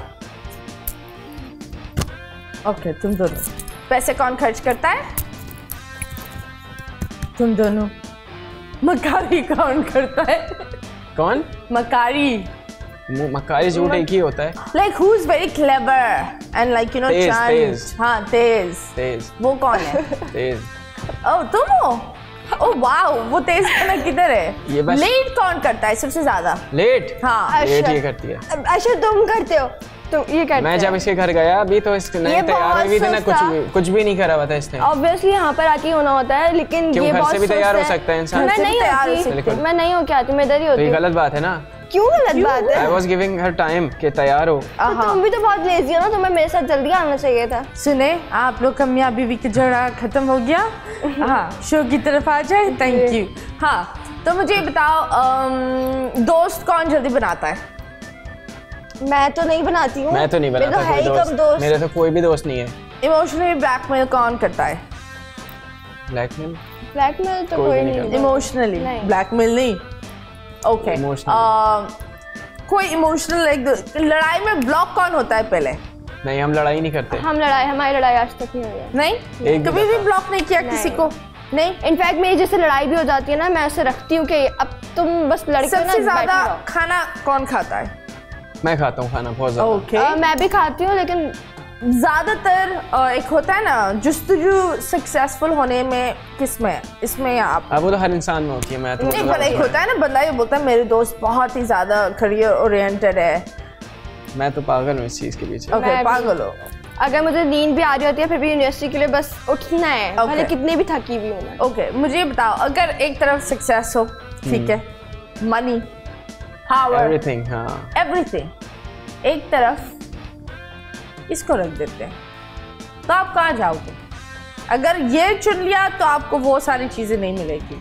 ओके, तुम दोनों। पैसे कौन खर्च करता है? तुम दोनों। मकारी कौन करता है? कौन? मकारी। मु- मक्कारी झूठ एक ही होता है। Like who is very clever and like you know तेज, चार्म्ड। तेज। हाँ, तेज। तेज वो कौन है? तेज। ओह, तुम हो? ओह वाओ, वो तेज पना किधर है? ये बस- लेट कौन करता है सबसे ज्यादा? लेट। हाँ। लेट अच्छा। ये करती है। अच्छा तुम करते हो, तुम ये करते मैं जब इसके घर गया अभी तो इसने ये तैयार बहुत हुई थी ना, कुछ सस्ता। भी कुछ भी नहीं करा हुआ था इसने। ऑब्वियसली यहाँ पर आके होना होता है, लेकिन क्यों, ये घर बहुत से भी तैयार सुस्त हो सकता है इंसान। मैं घर से नहीं भी तैयार हो होती, सकते हैं। मैं नहीं होके आती, मैं इधर ही तो होती ये हूँ। गलत बात है ना। क्यों गलत बात है? I was giving her time कि तैयार हो। तो तुम भी तो बहुत लेजी हो ना, तुम्हें मेरे साथ जल्दी आना चाहिए था। सुने, आप लोग का मियाँ बीवी का झगड़ा खत्म हो गया। हाँ, शो की तरफ आ जाए। Thank you. हाँ, तो मुझे बताओ, अम, दोस्त कौन जल्दी बनाता है? मैं तो नहीं बनाती हूँ। मैं तो नहीं मेरे बनाता तो है कोई ही कम दोस्त। दोस्त। मेरे तो कोई भी दोस्त नहीं है। इमोशनली ब्लैकमेल कौन करता है? ब्लैकमेल ब्लैकमेल तो कोई कोई भी नहीं नहीं करता। करता। इमोशनली नहीं। ब्लैकमेल नहीं। ओके, कोई इमोशनल लाइक लड़ाई में ब्लॉक कौन होता है पहले? नहीं, हम लड़ाई नहीं करते। हम लड़ाई हमारी लड़ाई आज तक नहीं हुई है। नहीं, एक भी कभी भी दफा। ब्लॉक नहीं किया किसी को? नहीं। इनफैक्ट मेरी जैसे लड़ाई भी हो जाती है ना, मैं ऐसे रखती हूँ कि अब तुम बस लड़के हो ना, सबसे बैठे ज्यादा रहो। खाना कौन खाता है? मैं खाता हूँ खाना बहुत ज्यादा। ओके, अ, मैं भी खाती हूँ, लेकिन ज्यादातर अ, एक होता है ना जुस्तजू सक्सेसफुल होने में, किसमें? इसमें आप अब वो तो हर इंसान में होती है। मैं तो नहीं, पर एक होता है ना बंदा ये बोलता है मेरे दोस्त बहुत ही ज्यादा करियर ओरिएंटेड है। मैं तो पागल हूँ इस चीज के पीछे। ओके, मैं भी- पागल हो। अगर मुझे नींद भी आ रही होती है फिर भी यूनिवर्सिटी के लिए बस उठना है, Okay. भले कितने भी थकी हुई हूँ मैं। ओके, मुझे ये बताओ, अगर एक तरफ सक्सेस हो, ठीक है, मनी, पावर, एवरीथिंग, हाँ। एवरीथिंग, एक तरफ इसको रख देते हैं, तो आप कहाँ जाओगे? अगर ये चुन लिया तो आपको वो सारी चीजें नहीं मिलेगी।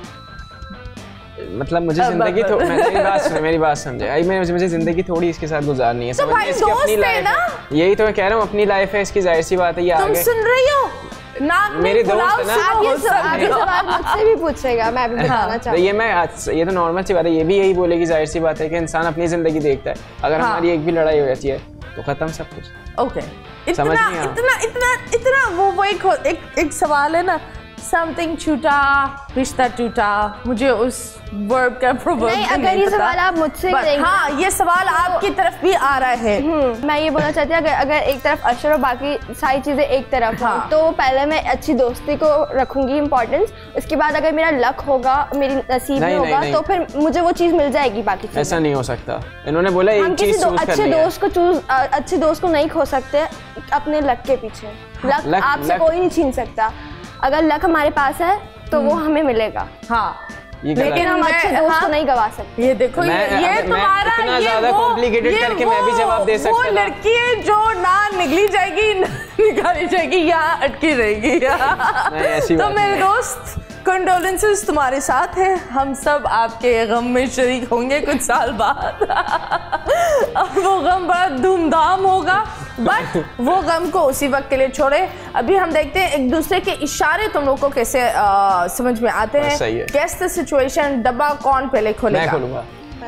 मतलब मुझे अब- जिंदगी अब- तो मैं- मेरी बात सुने, मेरी बात समझे। आई मैं मुझे जिंदगी थोड़ी इसके साथ गुजारनी है। तो समझ भाई में इसकी अपनी दोस्त है लाइफ ना? है। यही तो मैं कह रहा हूँ, अपनी लाइफ है, इसकी जाहिर सी बात है ये तुम आगे। सुन रही हो? नाक में मेरी दोस्त है ना। आप ये सवाल मुझसे भी पूछेगा, मैं भी बताना तो चाहूँगी। ये मैं ये तो नॉर्मल सी बात है, ये भी यही बोलेगी, जाहिर सी बात है कि इंसान अपनी जिंदगी देखता है। अगर हाँ। हमारी एक भी लड़ाई हो जाती है तो खत्म सब कुछ। ओके, इतना समझ नहीं आया। इतना इतना इतना वो वो एक एक एक सवाल है ना, समथिंग छूटा रिश्ता टूटा, मुझे उस वर्ब का प्रोवर्ब नहीं, अगर ये सवाल आप मुझसे But करेंगे, हाँ, ये सवाल आपकी तरफ भी आ रहा है। हम्म, मैं ये बोलना चाहती हूँ, अगर अगर एक तरफ अशर और बाकी सारी चीजें एक तरफ हाँ। हाँ। तो पहले मैं अच्छी दोस्ती को रखूंगी इम्पोर्टेंस, उसके बाद अगर मेरा लक होगा, मेरी नसीब में नहीं, होगा नहीं, तो फिर मुझे वो चीज मिल जाएगी। बाकी चीजें ऐसा नहीं हो सकता, इन्होंने बोला हम एक किसी चीज दो, चूज अच्छे करनी है। दोस्त को चूज अच्छे दोस्त को नहीं खो सकते अपने लक के पीछे। लक, लक- आपसे लक- कोई नहीं छीन सकता। अगर लक हमारे पास है तो वो हमें मिलेगा, हाँ, ये गलत लेकिन है। हम मैं- अच्छे दोस्त हाँ। को नहीं गवा सकते। ये देखो, ये मैं- ये अगर मैं तुम्हारा इतना ये ज्यादा वो- complicated ये करके मैं भी वो- जवाब दे सकता वो था। लड़की है जो ना निकली जाएगी ना निकाली जाएगी, यहाँ अटकी रहेगी। नहीं, ऐसी तो बात मेरे नहीं। दोस्त, कंडोलेंसेस तुम्हारे साथ है, हम सब आपके गम में शरीक होंगे कुछ साल बाद। और वो गम बड़ा धूमधाम होगा, बट वो गम को उसी वक्त के लिए छोड़े। अभी हम देखते हैं एक दूसरे के इशारे तुम लोग को कैसे आ, समझ में आते हैं। सही है। गेस द सिचुएशन, डब्बा कौन पहले खोलेगा? मैं खोलूंगा।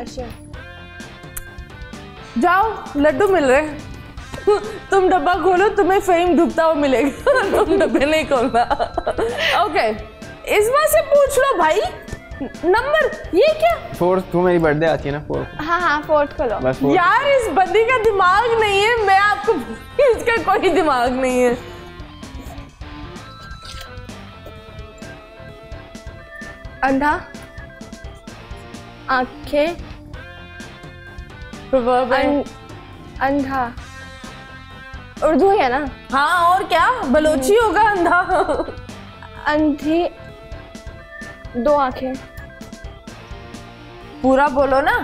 जाओ, लड्डू मिल रहे हैं। तुम डब्बा खोलो, तुम्हें फेम डूबता हुआ मिलेगा। तुम डब्बे नहीं खोलना। ओके, इस बार से पूछ लो भाई, नंबर ये क्या? फोर्थ, तो मेरी बर्थडे आती है ना फोर्थ। हाँ हाँ, फोर्थ खोलो। बस फोर्थ। यार इस बंदी का दिमाग नहीं है, मैं आपको इसका कोई दिमाग नहीं है। अंधा, आंखें, Proverb है। अं, अंधा, उर्दू है ना? हाँ, और क्या बलोची होगा अंधा? अंधी, दो आंखें, पूरा बोलो ना।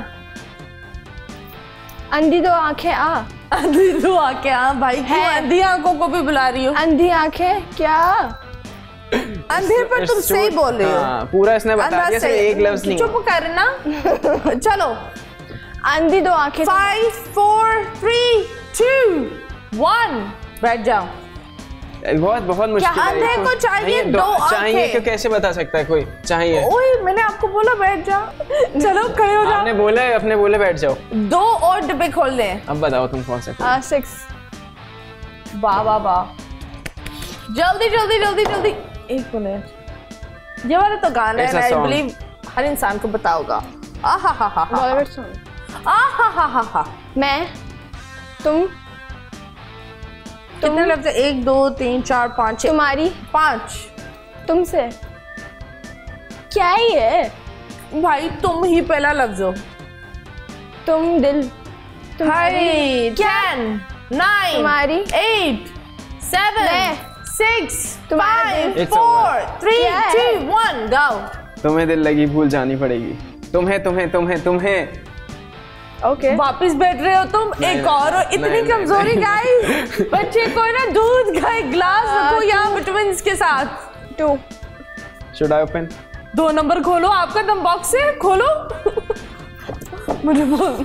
अंधी दो आंखें आ, अंधी दो आके, हाँ भाई, क्यों है। अंधी आंखों को भी बुला रही हो? अंधी आंखें क्या? अंधे पर तुम सही बोल रही हो। हाँ, पूरा इसने बता अंधा दिया, सिर्फ सही। एक लफ्ज नहीं चुप करना। चलो, अंधी दो आंखें। Five four three two one, बैठ जाओ। बहुत बहुत मुश्किल है। अंधे को चाहिए नहीं, दो आंखें। चाहिए क्यों, कैसे बता सकता है कोई? चाहिए। ओए, मैंने आपको बोला बैठ जाओ। चलो खड़े हो आपने जाओ। बोला है, अपने बोले बैठ जाओ। दो और डिब्बे खोल ले। अब बताओ तुम कौन से खोलो? सिक्स। वाह वाह वाह, जल्दी जल्दी जल्दी जल्दी। एक मिनट, ये वाला तो गाना है, ऐसा आई song। बिलीव हर इंसान को पता होगा। आहा हा हा हा, बॉलीवुड सॉन्ग। आहा हा हा हा। मैं, तुम, कितने लफ्ज है? एक दो तीन चार पाँच छः, तुम्हारी, पाँच। तुमसे। क्या ये? भाई तुम ही पहला लफ्ज हो। तुम, दिल, हाय, टेन नाइन तुम्हारी, एट सेवन मैं, सिक्स तुम्हारा फाइव दिल। It's फोर थ्री क्या है? Two one, go. तुम्हें दिल लगी भूल जानी पड़ेगी। तुम्हें तुम्हें तुम्हें तुम्हें ओके। वापिस बैठ रहे हो तुम? नहीं, एक और हो। नहीं, इतनी नहीं, कमजोरी नहीं। गाइस। बच्चे को ना दूध का एक गिलास रखो यहाँ विटामिन्स के साथ। टू। Should I open? दो नंबर खोलो, आपका दम बॉक्स है, खोलो। मुझे बोल,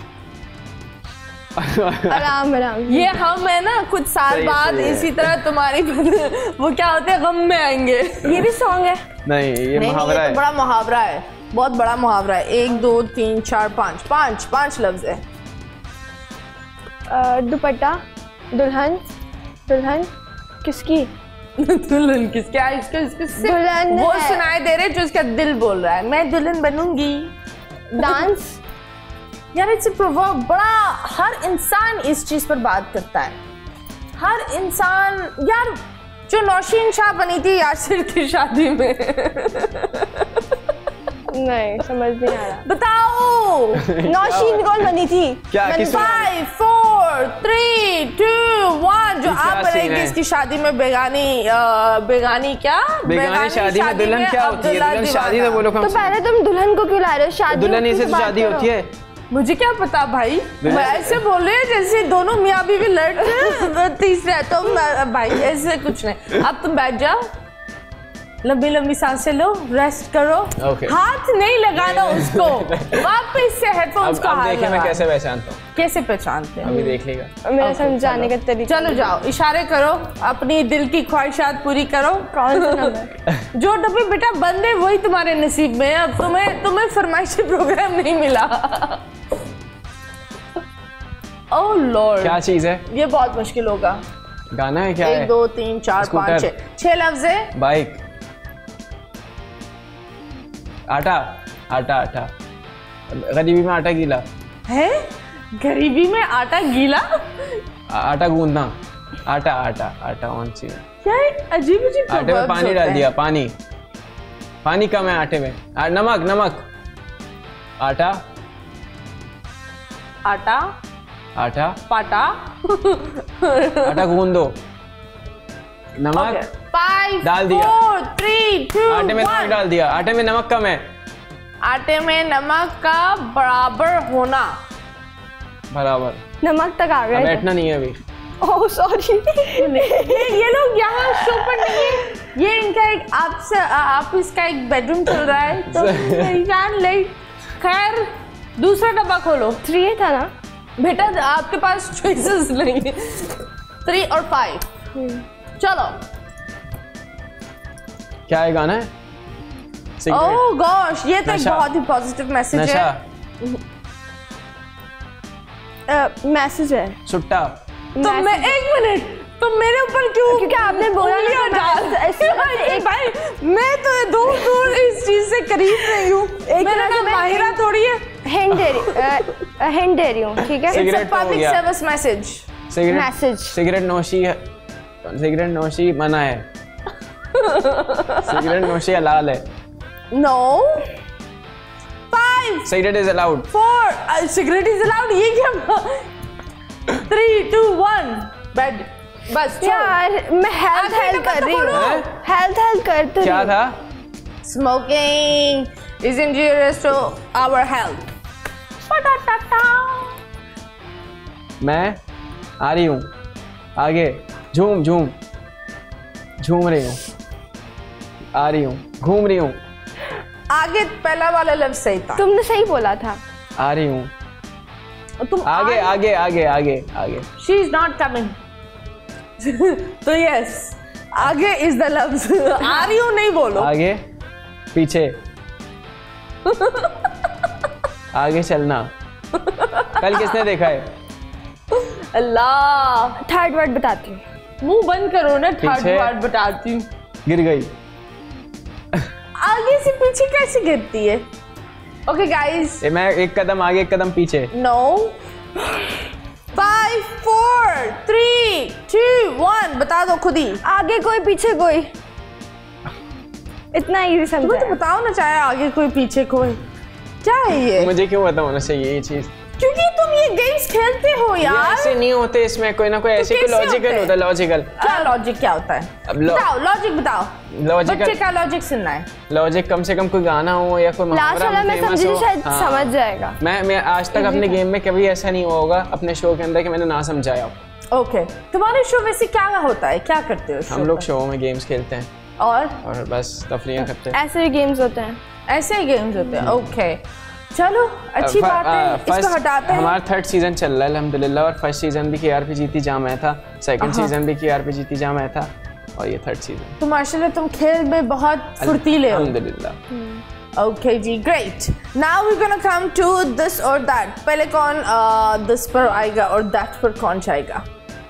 आराम आराम। ये हम है ना कुछ साल सही है, बाद सही है। इसी तरह तुम्हारी वो क्या होते हैं, गम में आएंगे। ये भी सॉन्ग है। नहीं, ये नहीं, मुहावरा ये है। तो बड़ा मुहावरा है, बहुत बड़ा मुहावरा है। एक दो तीन चार पाँच, पाँच पाँच लफ्ज है। अ, दुपट्टा, दुल्हन, दुल्हन किसकी? दुल्हन किसके? आ, इसको इसको सिर्फ दुल्हन वो है। सुनाई दे रहे जो इसका दिल बोल रहा है, मैं दुल्हन बनूंगी। डांस। यार इट्स प्रोवर्ब, बड़ा हर इंसान इस चीज पर बात करता है। हर इंसान, यार जो नौशीन शाह बनी थी यासिर की शादी में। नहीं समझ नहीं आ रहा। बताओ। नौशीन कौन बनी थी? क्या? मैंने- किस- five four three two one, जो क्या आप scene बनेगी है? इसकी शादी में बेगानी अ, बेगानी क्या बेगानी शादी में दुल्हन क्या होती है? अब्दुल्ला दुल्हन शादी तो दीवाना। बोलो कम तो से पहले तुम दुल्हन को क्यों ला रहे हो? शादी दुल्हन की ऐसे तो तो बात शादी करो। होती है। मुझे क्या पता भाई, मैं ऐसे बोल रहे हैं जैसे दोनों मियाँ बीवी लड़ते हैं तीसरे, तुम भाई ऐसे कुछ नहीं। अब तुम बैठ जाओ। लंबी लंबी सांसें लो, रेस्ट करो। okay. हाथ नहीं लगाना उसको, वापस से हेडफोन्स को हाथ देखिए मैं कैसे पहचानता हूँ। कैसे पहचानते हैं? अभी देख लेगा। मेरा समझाने का तरीका। चलो जाओ, इशारे करो, अपनी दिल की ख्वाहिशात पूरी करो। कौन सा नंबर? जो डब्बे बेटा बंद है वही तुम्हारे नसीब में है। अब तुम्हें तुम्हें फरमाइशी प्रोग्राम नहीं मिला। ओह लॉर्ड, क्या चीज है? ये बहुत मुश्किल होगा। गाना है क्या? एक है? दो तीन चार पाँच छः छह लफ्ज है। बाइक, आटा, आटा आटा, गरीबी में आटा गीला है। गरीबी में आटा गीला? आ- आटा गूंदना, आटा आटा आटा कौन सी है? क्या अजीब अजीब आटे में पानी डाल दिया, पानी पानी कम है आटे में। आ, नमक नमक, आटा आटा आटा पाटा आटा गूंद दो, नमक फाइव डाल दिया। फोर थ्री टू आटे में नमक डाल दिया, आटे में नमक कम है। आटे में नमक का बराबर होना। बराबर। नमक तक आ अब गए। बैठना नहीं है अभी। Oh sorry. ये ये लोग यहाँ शो पर नहीं है। ये इनका एक आपसे आप इसका एक बेडरूम चल रहा है तो परेशान ले। खैर दूसरा डब्बा खोलो। थ्री था ना बेटा, आपके पास चॉइसेस नहीं है। थ्री और फाइव। चलो क्या है गाना है? सिगरेट। ओह गॉश, ये तो एक नशा। बहुत ही पॉजिटिव मैसेज नशा, है। मैसेज है। सुट्टा, तो मैं एक मिनट, तुम मेरे ऊपर क्यों? क्योंकि आपने बोला ना उंगलियां तो डाल। मैं ऐसे- ऐसे- एक भाई, मैं तो दूर दूर इस चीज से करीब नहीं हूँ। मेरा तरह से नाम मैं- माहिरा थोड़ी है। हिंट दे रही हिंट दे रही हूँ, ठीक है। सिगरेट तो हो पब्लिक गया। Service message. Cigarette message. Cigarette नोशी है, सिगरेट नोशी मना है। सिगरेट नोशी हलाल है। No. Five cigarette is allowed. Four cigarette is allowed. ये क्या? Three two one bed. बस छोड़ो। यार मैं हेल्थ आखिरी हेल्थ डब्बा कर तो रही हूँ। खोलो। हेल्थ हेल्थ कर तो क्या रही हूँ। था? Smoking is injurious to our health. Pa-da-da-da. मैं आ रही हूँ आगे, झूम झूम झूम रही हूँ, आ रही हूँ, घूम रही हूँ। आगे पहला वाला लफ्ज सही था। तुमने सही बोला था। आ रही हूँ तुम आगे आगे आगे आगे आगे। She is not coming. तो यस, आगे इज द लफ्ज। आ रही हूँ नहीं बोलो। आगे पीछे आगे चलना। कल किसने देखा है? अल्लाह, थर्ड वर्ड बताती हूँ। मुंह बंद करो ना। थर्ड पीछे। वर्ड बताती हूँ। गिर गई। आगे से पीछे कैसे गिरती है? ओके गाइस, ये मैं एक कदम आगे एक कदम पीछे। No. Five four three two one. बता दो खुद ही। आगे कोई पीछे कोई। इतना इजी समझा तुम्हें तो है। बताओ ना, चाहे आगे कोई पीछे कोई। क्या है ये? मुझे क्यों पता होना चाहिए ये चीज? क्योंकि तुम ये गेम्स खेलते हो ये यार। ऐसे नहीं होते, इसमें कोई ना कोई ऐसे कोई कैसे होते लॉजिकल हैं? होता है। लॉजिकल क्या लॉजिक क्या होता है? अब लो- बताओ लॉजिक बताओ। लॉजिकल बच्चे का लॉजिक सुनना है। लॉजिक कम से कम कोई गाना हो या कोई लास्ट मुहावरा वाला मैं famous समझी हो। शायद हाँ। समझ जाएगा। मैं मैं आज तक अपने गेम में कभी ऐसा नहीं हुआ होगा अपने शो के अंदर कि मैंने ना समझाया हो। ओके, तुम्हारे शो वैसे क्या होता है? क्या करते हो हम show लोग पर? शो में गेम्स खेलते हैं और और बस तफरीह करते हैं। ऐसे भी गेम्स होते हैं। ऐसे ही गेम्स होते हैं। ओके चलो, अच्छी बात है। इसको हटाते हैं। हमारा थर्ड सीजन चल रहा है अल्हम्दुलिल्लाह, और फर्स्ट सीजन भी केआरपी जीती जहाँ मैं था, सेकंड सीजन भी केआरपी जीती जहाँ मैं था, और ये थर्ड सीजन। तो माशाल्लाह तुम खेल में बहुत फुर्तीले हो। अल्हम्दुलिल्लाह। ओके जी, great. Now we gonna come to this और दैट। पहले कौन दिस पर आएगा और दैट पर कौन जाएगा?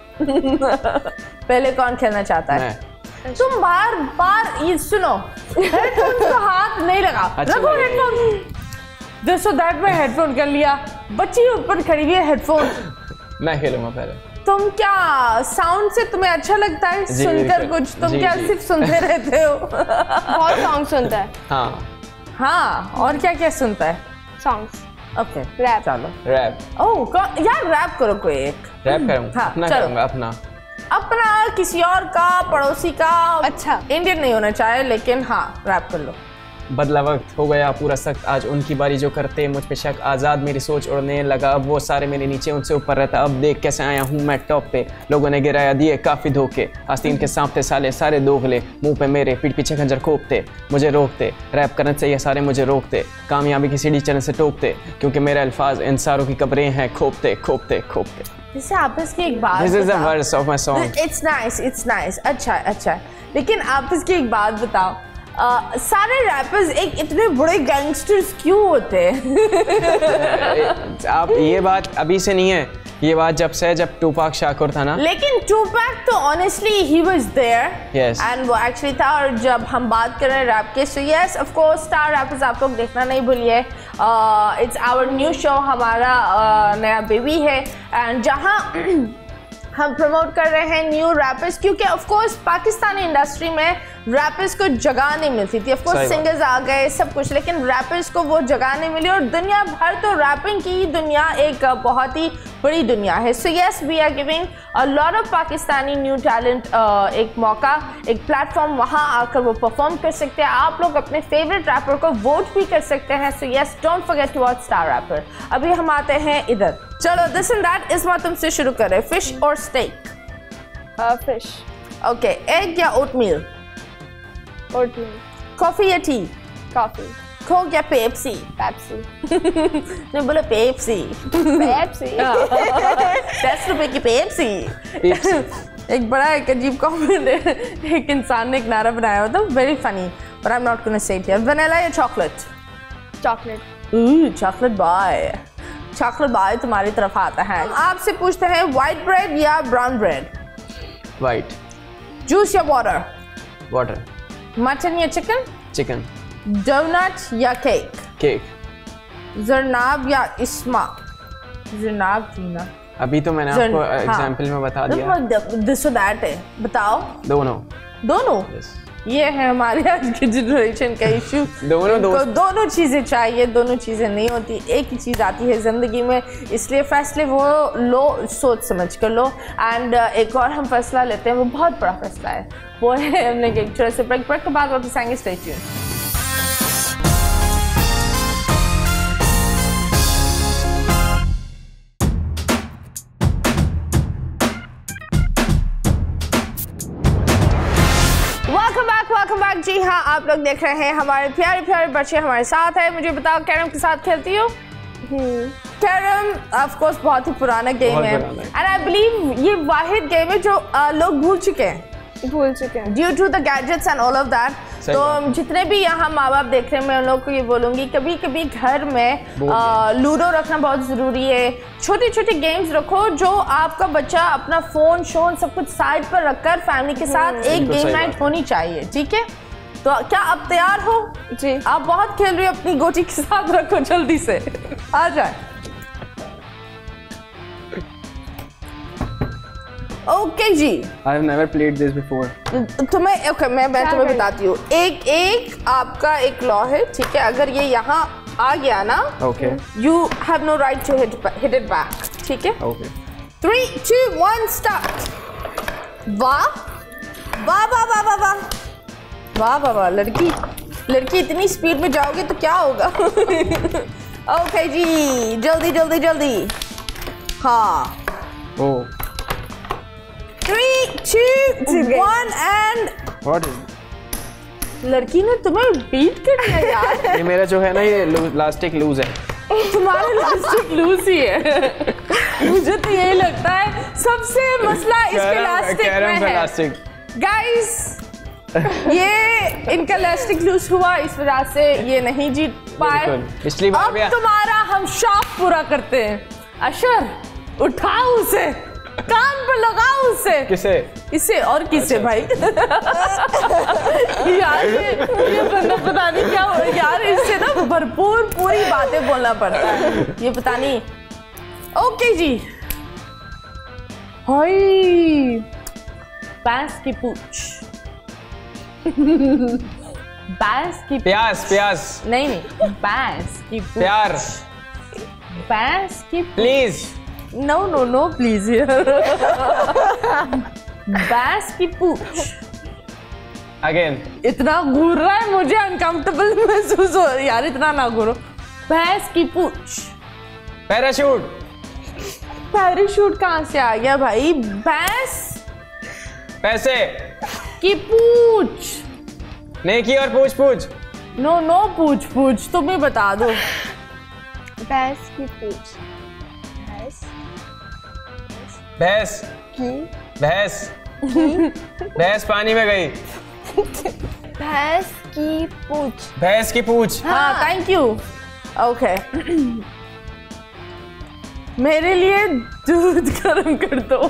पहले कौन खेलना चाहता है? मैं। तुम बार बार ये सुनो, हेडफोन को हाथ नहीं लगा। अच्छा रखो लगा। हेडफोन। दिस और दैट में हेडफोन कर लिया। बच्ची ऊपर खड़ी हुई है हेडफोन। मैं खेलूंगा पहले। तुम क्या साउंड से तुम्हें अच्छा लगता है जी, सुनकर जी, कुछ? तुम जी, क्या जी। सिर्फ सुनते रहते हो? बहुत सॉन्ग सुनता है। हाँ, हाँ, और क्या क्या सुनता है? सॉन्ग्स। Okay rap. चलो। रैप ओह कौन- यार रैप करो कोई एक। रैप करूंगा। हाँ, अपना चलो। करूंगा अपना। अपना, किसी और का, पड़ोसी का। अच्छा। इंडियन नहीं होना चाहिए, लेकिन हाँ रैप कर लो। बदला वक्त हो गया पूरा सख्त, आज उनकी बारी जो करते मुझ पे शक, आज़ाद मेरी सोच उड़ने लगा, अब वो सारे मेरे नीचे उनसे ऊपर रहता, अब देख कैसे आया हूँ मैं टॉप पे, लोगों ने गिराया दिए काफ़ी धोखे, आस्तीन के सांप थे साले सारे दोगले, मुंह पे मेरे पीठ पीछे खंजर खोपते, मुझे रोकते, रैप करने से ये सारे मुझे रोकते, कामयाबी की सीढ़ी चलने से टोकते, क्योंकि मेरे अल्फाज इन सारों की कब्रें हैं, खोपते खोपते खोपते। जैसे आप इसकी एक बात This is the verse of my song. It's nice, it's nice. अच्छा अच्छा, लेकिन आप इसकी एक बात बताओ, uh, सारे रैपर्स एक इतने बड़े गैंगस्टर्स क्यों होते हैं? आप ये बात अभी से नहीं है, ये बात जब से जब टूपाक शाकुर था ना। लेकिन टूपैक तो honestly he was there Yes. And वो एक्चुअली था। और जब हम बात कर रहे हैं रैप के, so yes of course star rappers आप लोग देखना नहीं भूलिए। इट्स आवर न्यू शो, हमारा uh, नया बेबी है एंड जहाँ हम प्रमोट कर रहे हैं न्यू रैपर्स, क्योंकि ऑफ कोर्स पाकिस्तानी इंडस्ट्री में रैपर्स को जगह नहीं मिलती थी। ऑफ कोर्स सिंगर्स आ गए सब कुछ, लेकिन रैपर्स को वो जगह नहीं मिली और दुनिया भर तो रैपिंग की दुनिया एक बहुत ही बड़ी दुनिया है। So yes we are giving a lot of Pakistani new talent एक मौका, एक प्लेटफॉर्म, वहाँ आकर वो परफॉर्म कर सकते हैं। आप लोग अपने फेवरेट रैपर को वोट भी कर सकते हैं। So yes don't forget to watch star rapper. अभी हम आते हैं इधर, चलो दिस एंड दैट इस बार तुमसे शुरू करें। फिश और स्टेक? फिश। ओके, एग या ओटमील? ओटमील। कॉफी या टी? कॉफी। कोक या पेप्सी? पेप्सी। नहीं बोला पेप्सी। पेप्सी। दस रुपए की पेप्सी। एक बड़ा एक अजीब कॉमेंट है, एक इंसान ने एक नारा बनाया होता, very funny, but I am not gonna say it here. Vanilla या chocolate? Chocolate. Chocolate boy. Chocolate boy तुम्हारी तरफ आता है। आपसे पूछते हैं व्हाइट ब्रेड या ब्राउन ब्रेड? वाइट। जूस या वाटर? वाटर। मटन या चिकन? चिकन। डोनट या केक? केक। जरनाब या इस्मा? जरनाब थी ना अभी तो मैंने आपको एग्जांपल में बता दिया। दिस और दैट है, बताओ। दोनों। दोनों? yes. ये है हमारे आज की जनरेशन का इशू। दोनों दो दोनों चीज़ें चाहिए, दोनों चीज़ें नहीं होती, एक ही चीज़ आती है ज़िंदगी में, इसलिए फैसले वो लो सोच समझ कर लो। एंड एक और हम फैसला लेते हैं, वो बहुत बड़ा फैसला है, वो है हमने एक छोटे से ब्रेक ब्रेक के बाद वापस आएंगे। Stay tuned. जी हाँ, आप लोग देख रहे हैं हमारे प्यारे प्यारे बच्चे हमारे साथ है। मुझे बताओ, कैरम के साथ खेलती हो? कैरम ऑफ कोर्स बहुत ही पुराना गेम है एंड आई बिलीव ये वाहिद गेम है जो uh, लोग भूल चुके हैं भूल चुके हैं due to the gadgets and all of that. तो जितने भी यहाँ माँ बाप देख रहे हैं, मैं उन लोगों को ये बोलूँगी, कभी कभी घर में आ, लूडो रखना बहुत ज़रूरी है। छोटी छोटी गेम्स रखो जो आपका बच्चा अपना फ़ोन शोन सब कुछ साइड पर रखकर फैमिली के साथ एक गेम नाइट होनी चाहिए, ठीक है? तो क्या आप तैयार हो? जी। आप बहुत खेल रही हो, अपनी गोटी के साथ रखो, जल्दी से आ जाए। ओके okay, जी। I have never played this before. तुम्हें ओके okay, मैं मैं तुम्हें बताती हूँ। एक एक आपका एक लॉ है, ठीक है? अगर ये यहाँ आ गया ना, okay. you have no right to hit hit it back, ठीक है? Okay. Three, two, one, start. वाह वाह वाह वाह वाह वाह वाह वाह वाह लड़की लड़की इतनी स्पीड में जाओगे तो क्या होगा? ओके जी, जल्दी जल्दी जल्दी। हाँ। Oh. Three, two, one and What is? लड़की ने तुम्हें बीट कर दिया यार। ये मेरा जो है ना, ये लास्टिक लूज है। तुम्हारा लास्टिक लूज ही है। मुझे तो यही लगता है सबसे मसला इसके लास्टिक में है। गाइस, ये इनका लास्टिक लूज हुआ, इस वजह से ये नहीं जीत पाए। पिछली बार अब तुम्हारा हम शौक पूरा करते हैं। अशर, उठाओ उसे, कान पर लगाओ उसे। किसे? इसे और किसे? अच्छा, भाई यार ये ये बंदा पता नहीं क्या हो यार, इससे ना भरपूर पूरी बातें बोलना पड़ता है, ये पता नहीं। ओके जी। हाय, भैंस की पूंछ। भैंस की प्यास प्यास नहीं नहीं भैंस की पूंछ। प्यार। भैंस की please. No no no please. भैंस की पूंछ। अगेन। इतना घूर रहा है, मुझे अनकंफर्टेबल महसूस हो रहा है यार, इतना ना घूरो। भैंस की पूंछ। पैराशूट। पैराशूट कहाँ से आ गया भाई? भैंस पैसे की पूंछ। नेकी और पूछ पूछ। नो नो पूछ पूछ, तुम ही बता दो। भैंस की पूंछ। भैंस भैंस की भैंस भैंस पानी में गई। भैंस की पूंछ। भैंस की पूछ। हाँ, थैंक यू। ओके, मेरे लिए दूध गर्म कर दो।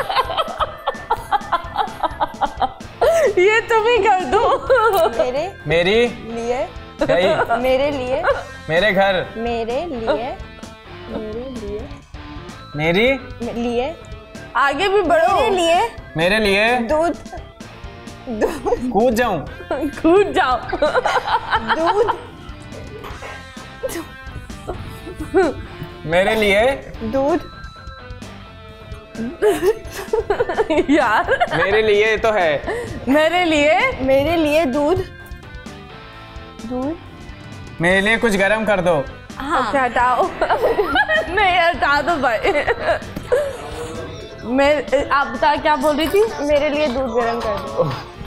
ये तुम ही कर दो। मेरे मेरी लिए गई। मेरे लिए मेरे घर। मेरे लिए मेरे लिए मेरी लिए आगे भी बढ़ो। मेरे लिए मेरे लिए दूध दूध कूद जाऊं। कूद जाओ। दूध मेरे लिए दूध यार मेरे लिए तो है। मेरे लिए मेरे लिए दूध दूध मेरे लिए कुछ गरम कर दो। हाँ okay, हटाओ। नहीं हटा दो भाई। मैं आप बता क्या बोल रही थी? मेरे लिए दूध गर्म कर दो।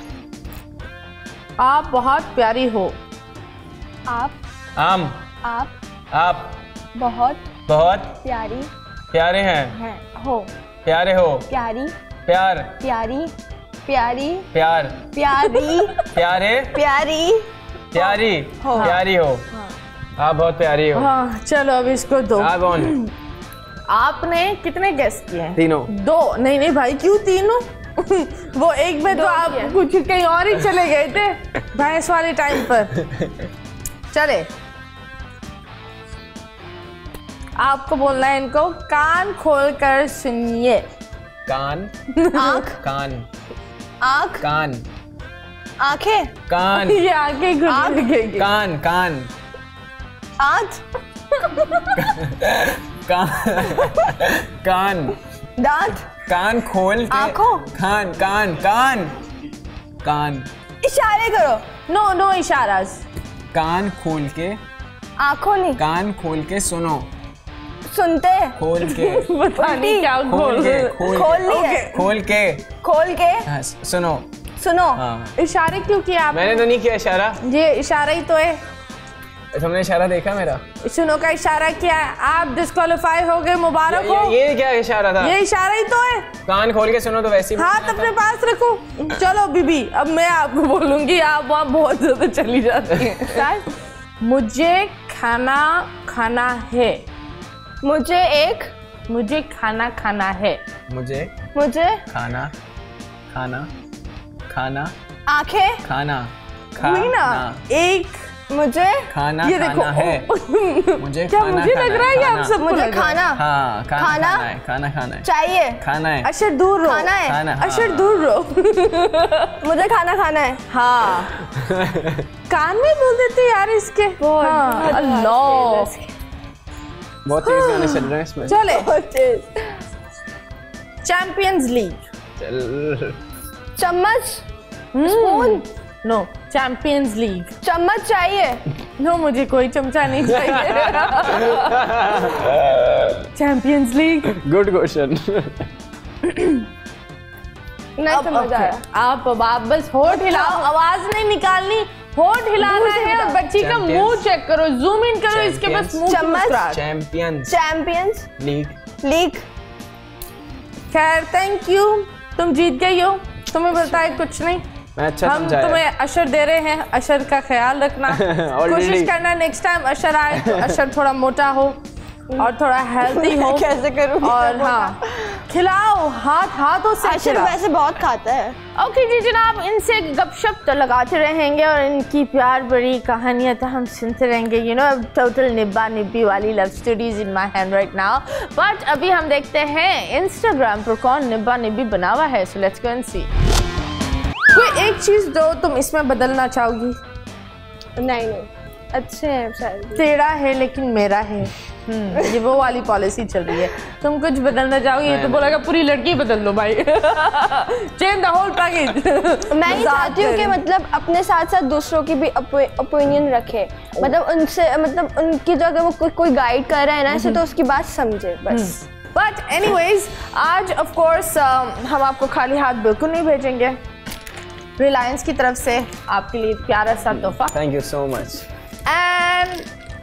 आप बहुत प्यारी हो। आप आम। आप आप बहुत बहुत प्यारी प्यारे हैं। हैं हो प्यारे हो। प्यारी प्यार। प्यारी प्यारी प्यार। प्यारी प्यारे प्यारी प्यारी हो। प्यारी हो। आप बहुत प्यारी हो। हाँ चलो अब इसको दो। आप ऑन। आपने कितने गेस किए हैं? तीनों। दो? नहीं नहीं भाई, क्यों तीनों? वो एक में तो आप कुछ कहीं और ही चले गए थे भैंस वाले टाइम पर। चले, आपको बोलना है इनको कान खोल कर सुनिए। कान। आँख कान। आँख कान। आँखें कान। ये आगे घुस गई। कान कान आँख कान कान दांत कान खोल के। आँखों। कान कान कान कान। इशारे करो। No no इशारास। कान खोल के। आँखों नहीं कान खोल के सुनो। सुनते खोल के। पता नहीं क्या खोल खोल के। खोल खोलनी के। है खोल के। खोल के हाँ, सुनो। सुनो। हाँ इशारे क्यों किया आपने? मैंने तो नहीं किया इशारा। ये इशारा ही तो है। तुमने इशारा देखा मेरा? सुनो का इशारा किया है, आप डिस्क्वालीफाई हो गए, मुबारक हो। ये, ये क्या इशारा था? ये इशारा ही तो है। कान खोल के सुनो तो वैसे ही हाथ अपने पास रखो। चलो बीबी, अब मैं आपको बोलूंगी, आप वहाँ बहुत ज्यादा चली जाती हैं। मुझे खाना खाना है। मुझे एक मुझे खाना खाना है। मुझे मुझे खाना खाना खाना आंखें खाना हुई ना खाना एक। मुझे खाना ये देखो खाना है। मुझे क्या खाना मुझे खाना लग रहा है कि आप सब मुझे खाना हाँ खाना खाना? खाना है। खाना खाना है। चाहिए। खाना है। अशर दूर रहो। खाना है। खाना हाँ। अशर दूर रहो। मुझे खाना खाना है। हाँ कान में बोल देते यार इसके। हाँ, अल्लाह बहुत तेज गाने चल रहे हैं इसमें। चले चैंपियंस लीग। चल चम्मच स्पून नो चैंपियंस लीग। चम्मच चाहिए। नो मुझे कोई चमचा नहीं चाहिए। Champions league. Good question. नहीं समझ आया। आप अब आप बस होठ हिलाओ, आवाज नहीं निकालनी, होठ हिलाना है। और बच्ची का मुंह चेक करो, जूम इन करो इसके बस मुंह की चम्मच। मुस्कुराहट। Champions champions league. लीग। खैर थैंक यू, तुम जीत गई हो। तुम्हें बताए कुछ नहीं, मैं अच्छा हम समझाया। तुम्हें अशर दे रहे हैं। अशर का ख्याल रखना। कोशिश करना नेक्स्ट टाइम अशर आए तो अशर थोड़ा मोटा हो और थोड़ा हेल्दी हो। कैसे करूँ? और हाँ खिलाओ, हाथ हाथों से अशर खिलाओ। वैसे बहुत खाता है। ओके जी जनाब, इनसे गपशप तो लगाते रहेंगे और इनकी प्यार भरी कहानियां तो हम सुनते रहेंगे। यू नो टोटल निब्बा निब्बी वाली love stories in my hand right now. But अभी हम देखते हैं इंस्टाग्राम पर कौन निब्बा निब्बी बना हुआ है। So let's go and see. कोई एक चीज दो तुम इसमें बदलना चाहोगी? नहीं नहीं अच्छे हैं शायद। तेरा है लेकिन मेरा है। हम्म, ये वो वाली पॉलिसी चल रही है। तुम कुछ बदलना चाहोगे? ये तो बोलेगा पूरी लड़की बदल लो भाई। Change the whole package. मैं ही चाहती हूँ कि मतलब अपने साथ साथ दूसरों की भी ओपिनियन रखे, मतलब उनसे मतलब उनकी जो अगर वो को, कोई गाइड कर रहा है ना ऐसे तो उसकी बात समझे बस। बट एनीवेज आज ऑफ कोर्स हम आपको खाली हाथ बिल्कुल नहीं भेजेंगे। रिलायंस की तरफ से आपके लिए प्यारा सा तोहफा। Thank you so much. And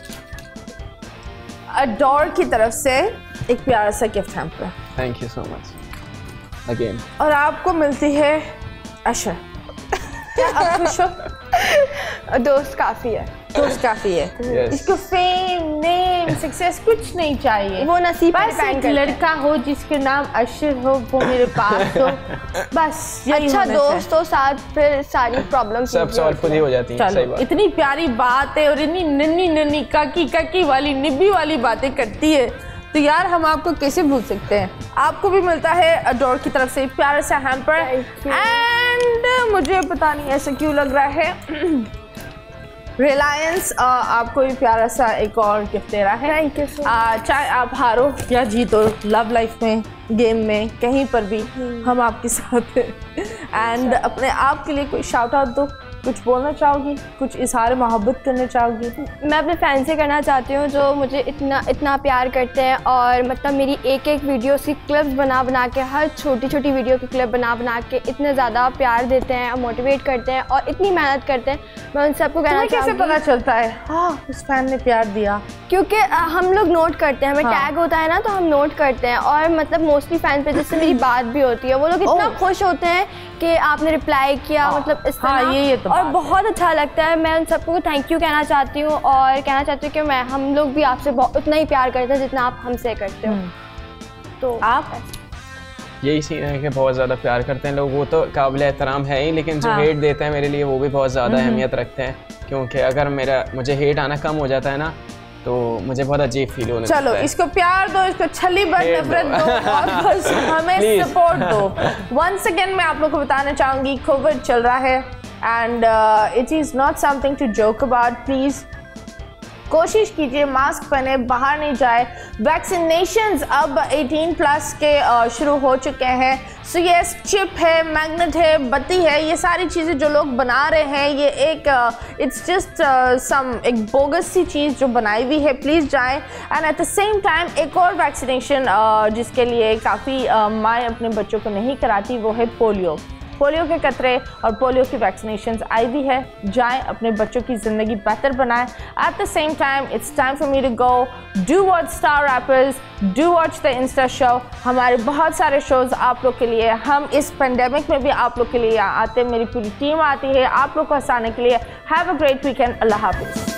Adore की तरफ से एक प्यारा सा gift hamper. Thank you so much again. और आपको मिलती है अशर। क्या आप खुश हो? दोस्त काफी है, दोस्त काफी है। yes. इसको फेम, नेम, सक्सेस कुछ नहीं चाहिए। वो नसीब पर बस डिपेंड एक करता है। लड़का हो जिसके नाम अशर हो, वो मेरे पास हो, बस यही अच्छा होना दोस्त तो साथ फिर सारी प्रॉब्लम सब सॉल्व खुद ही हो जाती हैं। सही चलो बात। इतनी प्यारी बात है और इतनी नन्ही नन्ही काकी काकी वाली निब्बी वाली बातें करती है तो यार हम आपको कैसे भूल सकते हैं। आपको भी मिलता है अडोर की तरफ से प्यारा सा हैम्पर। एंड मुझे पता नहीं ऐसा क्यों लग रहा है रिलायंस आपको भी प्यारा सा एक और गिफ्ट दे रहा है। Thank you so much. चाहे आप हारो या जीतो लव लाइफ में, गेम में, कहीं पर भी हम आपके साथ हैं। एंड अपने आप के लिए कोई शाउट आउट दो, कुछ बोलना चाहोगी, कुछ इजहार मोहब्बत करना चाहोगी? मैं अपने फैन से करना चाहती हूँ जो मुझे इतना इतना प्यार करते हैं और मतलब मेरी एक एक वीडियो की क्लिप्स बना बना के, हर छोटी छोटी वीडियो की क्लिप बना बना के इतने ज़्यादा प्यार देते हैं और मोटिवेट करते हैं और इतनी मेहनत करते हैं। मैं उन सबको कहना कैसे चाहूँगी पता चलता है हाँ उस फैन ने प्यार दिया? क्योंकि अ, हम लोग नोट करते हैं, हमें हाँ। टैग होता है ना तो हम नोट करते हैं और मतलब मोस्टली फैन पे जिससे मेरी बात भी होती है वो लोग इतना ओह। खुश होते हैं कि आपने रिप्लाई किया, हाँ। मतलब इस तरह। हाँ, ये- ये तो और बात बहुत अच्छा लगता है। मैं उन सबको थैंक यू कहना चाहती हूँ और कहना चाहती हूँ कि मैं हम लोग भी आपसे बहुत उतना ही प्यार करते हैं जितना आप हमसे करते हो। तो आप यही सीन है कि बहुत ज़्यादा प्यार करते हैं लोग, वो तो काबिल एहतराम है ही, लेकिन जो हाँ। हेट देते हैं मेरे लिए वो भी बहुत ज़्यादा अहमियत रखते हैं। क्योंकि अगर मेरा मुझे हेट आना कम हो जाता है ना तो मुझे बहुत अजीब फील होने लगता चलो है। इसको प्यार दो, इसको छली भर Hate नफरत दो। दो और बस हमें Please. सपोर्ट दो। वंस अगेन मैं आप लोगों को बताना चाहूँगी कोविड चल रहा है and it is not something to joke about. Please कोशिश कीजिए मास्क पहने, बाहर नहीं जाए। वैक्सीनेशंस अब अठारह प्लस के uh, शुरू हो चुके हैं। सो so यस चिप है, मैग्नेट है, बत्ती है, ये सारी चीज़ें जो लोग बना रहे हैं ये एक इट्स जस्ट सम एक बोगस सी चीज़ जो बनाई हुई है। प्लीज़ जाएं। And at the same time एक और वैक्सीनेशन uh, जिसके लिए काफ़ी uh, माएँ अपने बच्चों को नहीं कराती वो है पोलियो। पोलियो के कतरे और पोलियो की वैक्सीनेशंस आई भी है। जाएं अपने बच्चों की ज़िंदगी बेहतर बनाएं। At the same time it's time for me to go. Do watch star rappers, do watch the insta show. हमारे बहुत सारे शोज़ आप लोग के लिए, हम इस पेंडेमिक में भी आप लोग के लिए आते हैं। मेरी पूरी टीम आती है आप लोग को हंसाने के लिए। Have a great weekend. अल्लाह हाफिज़।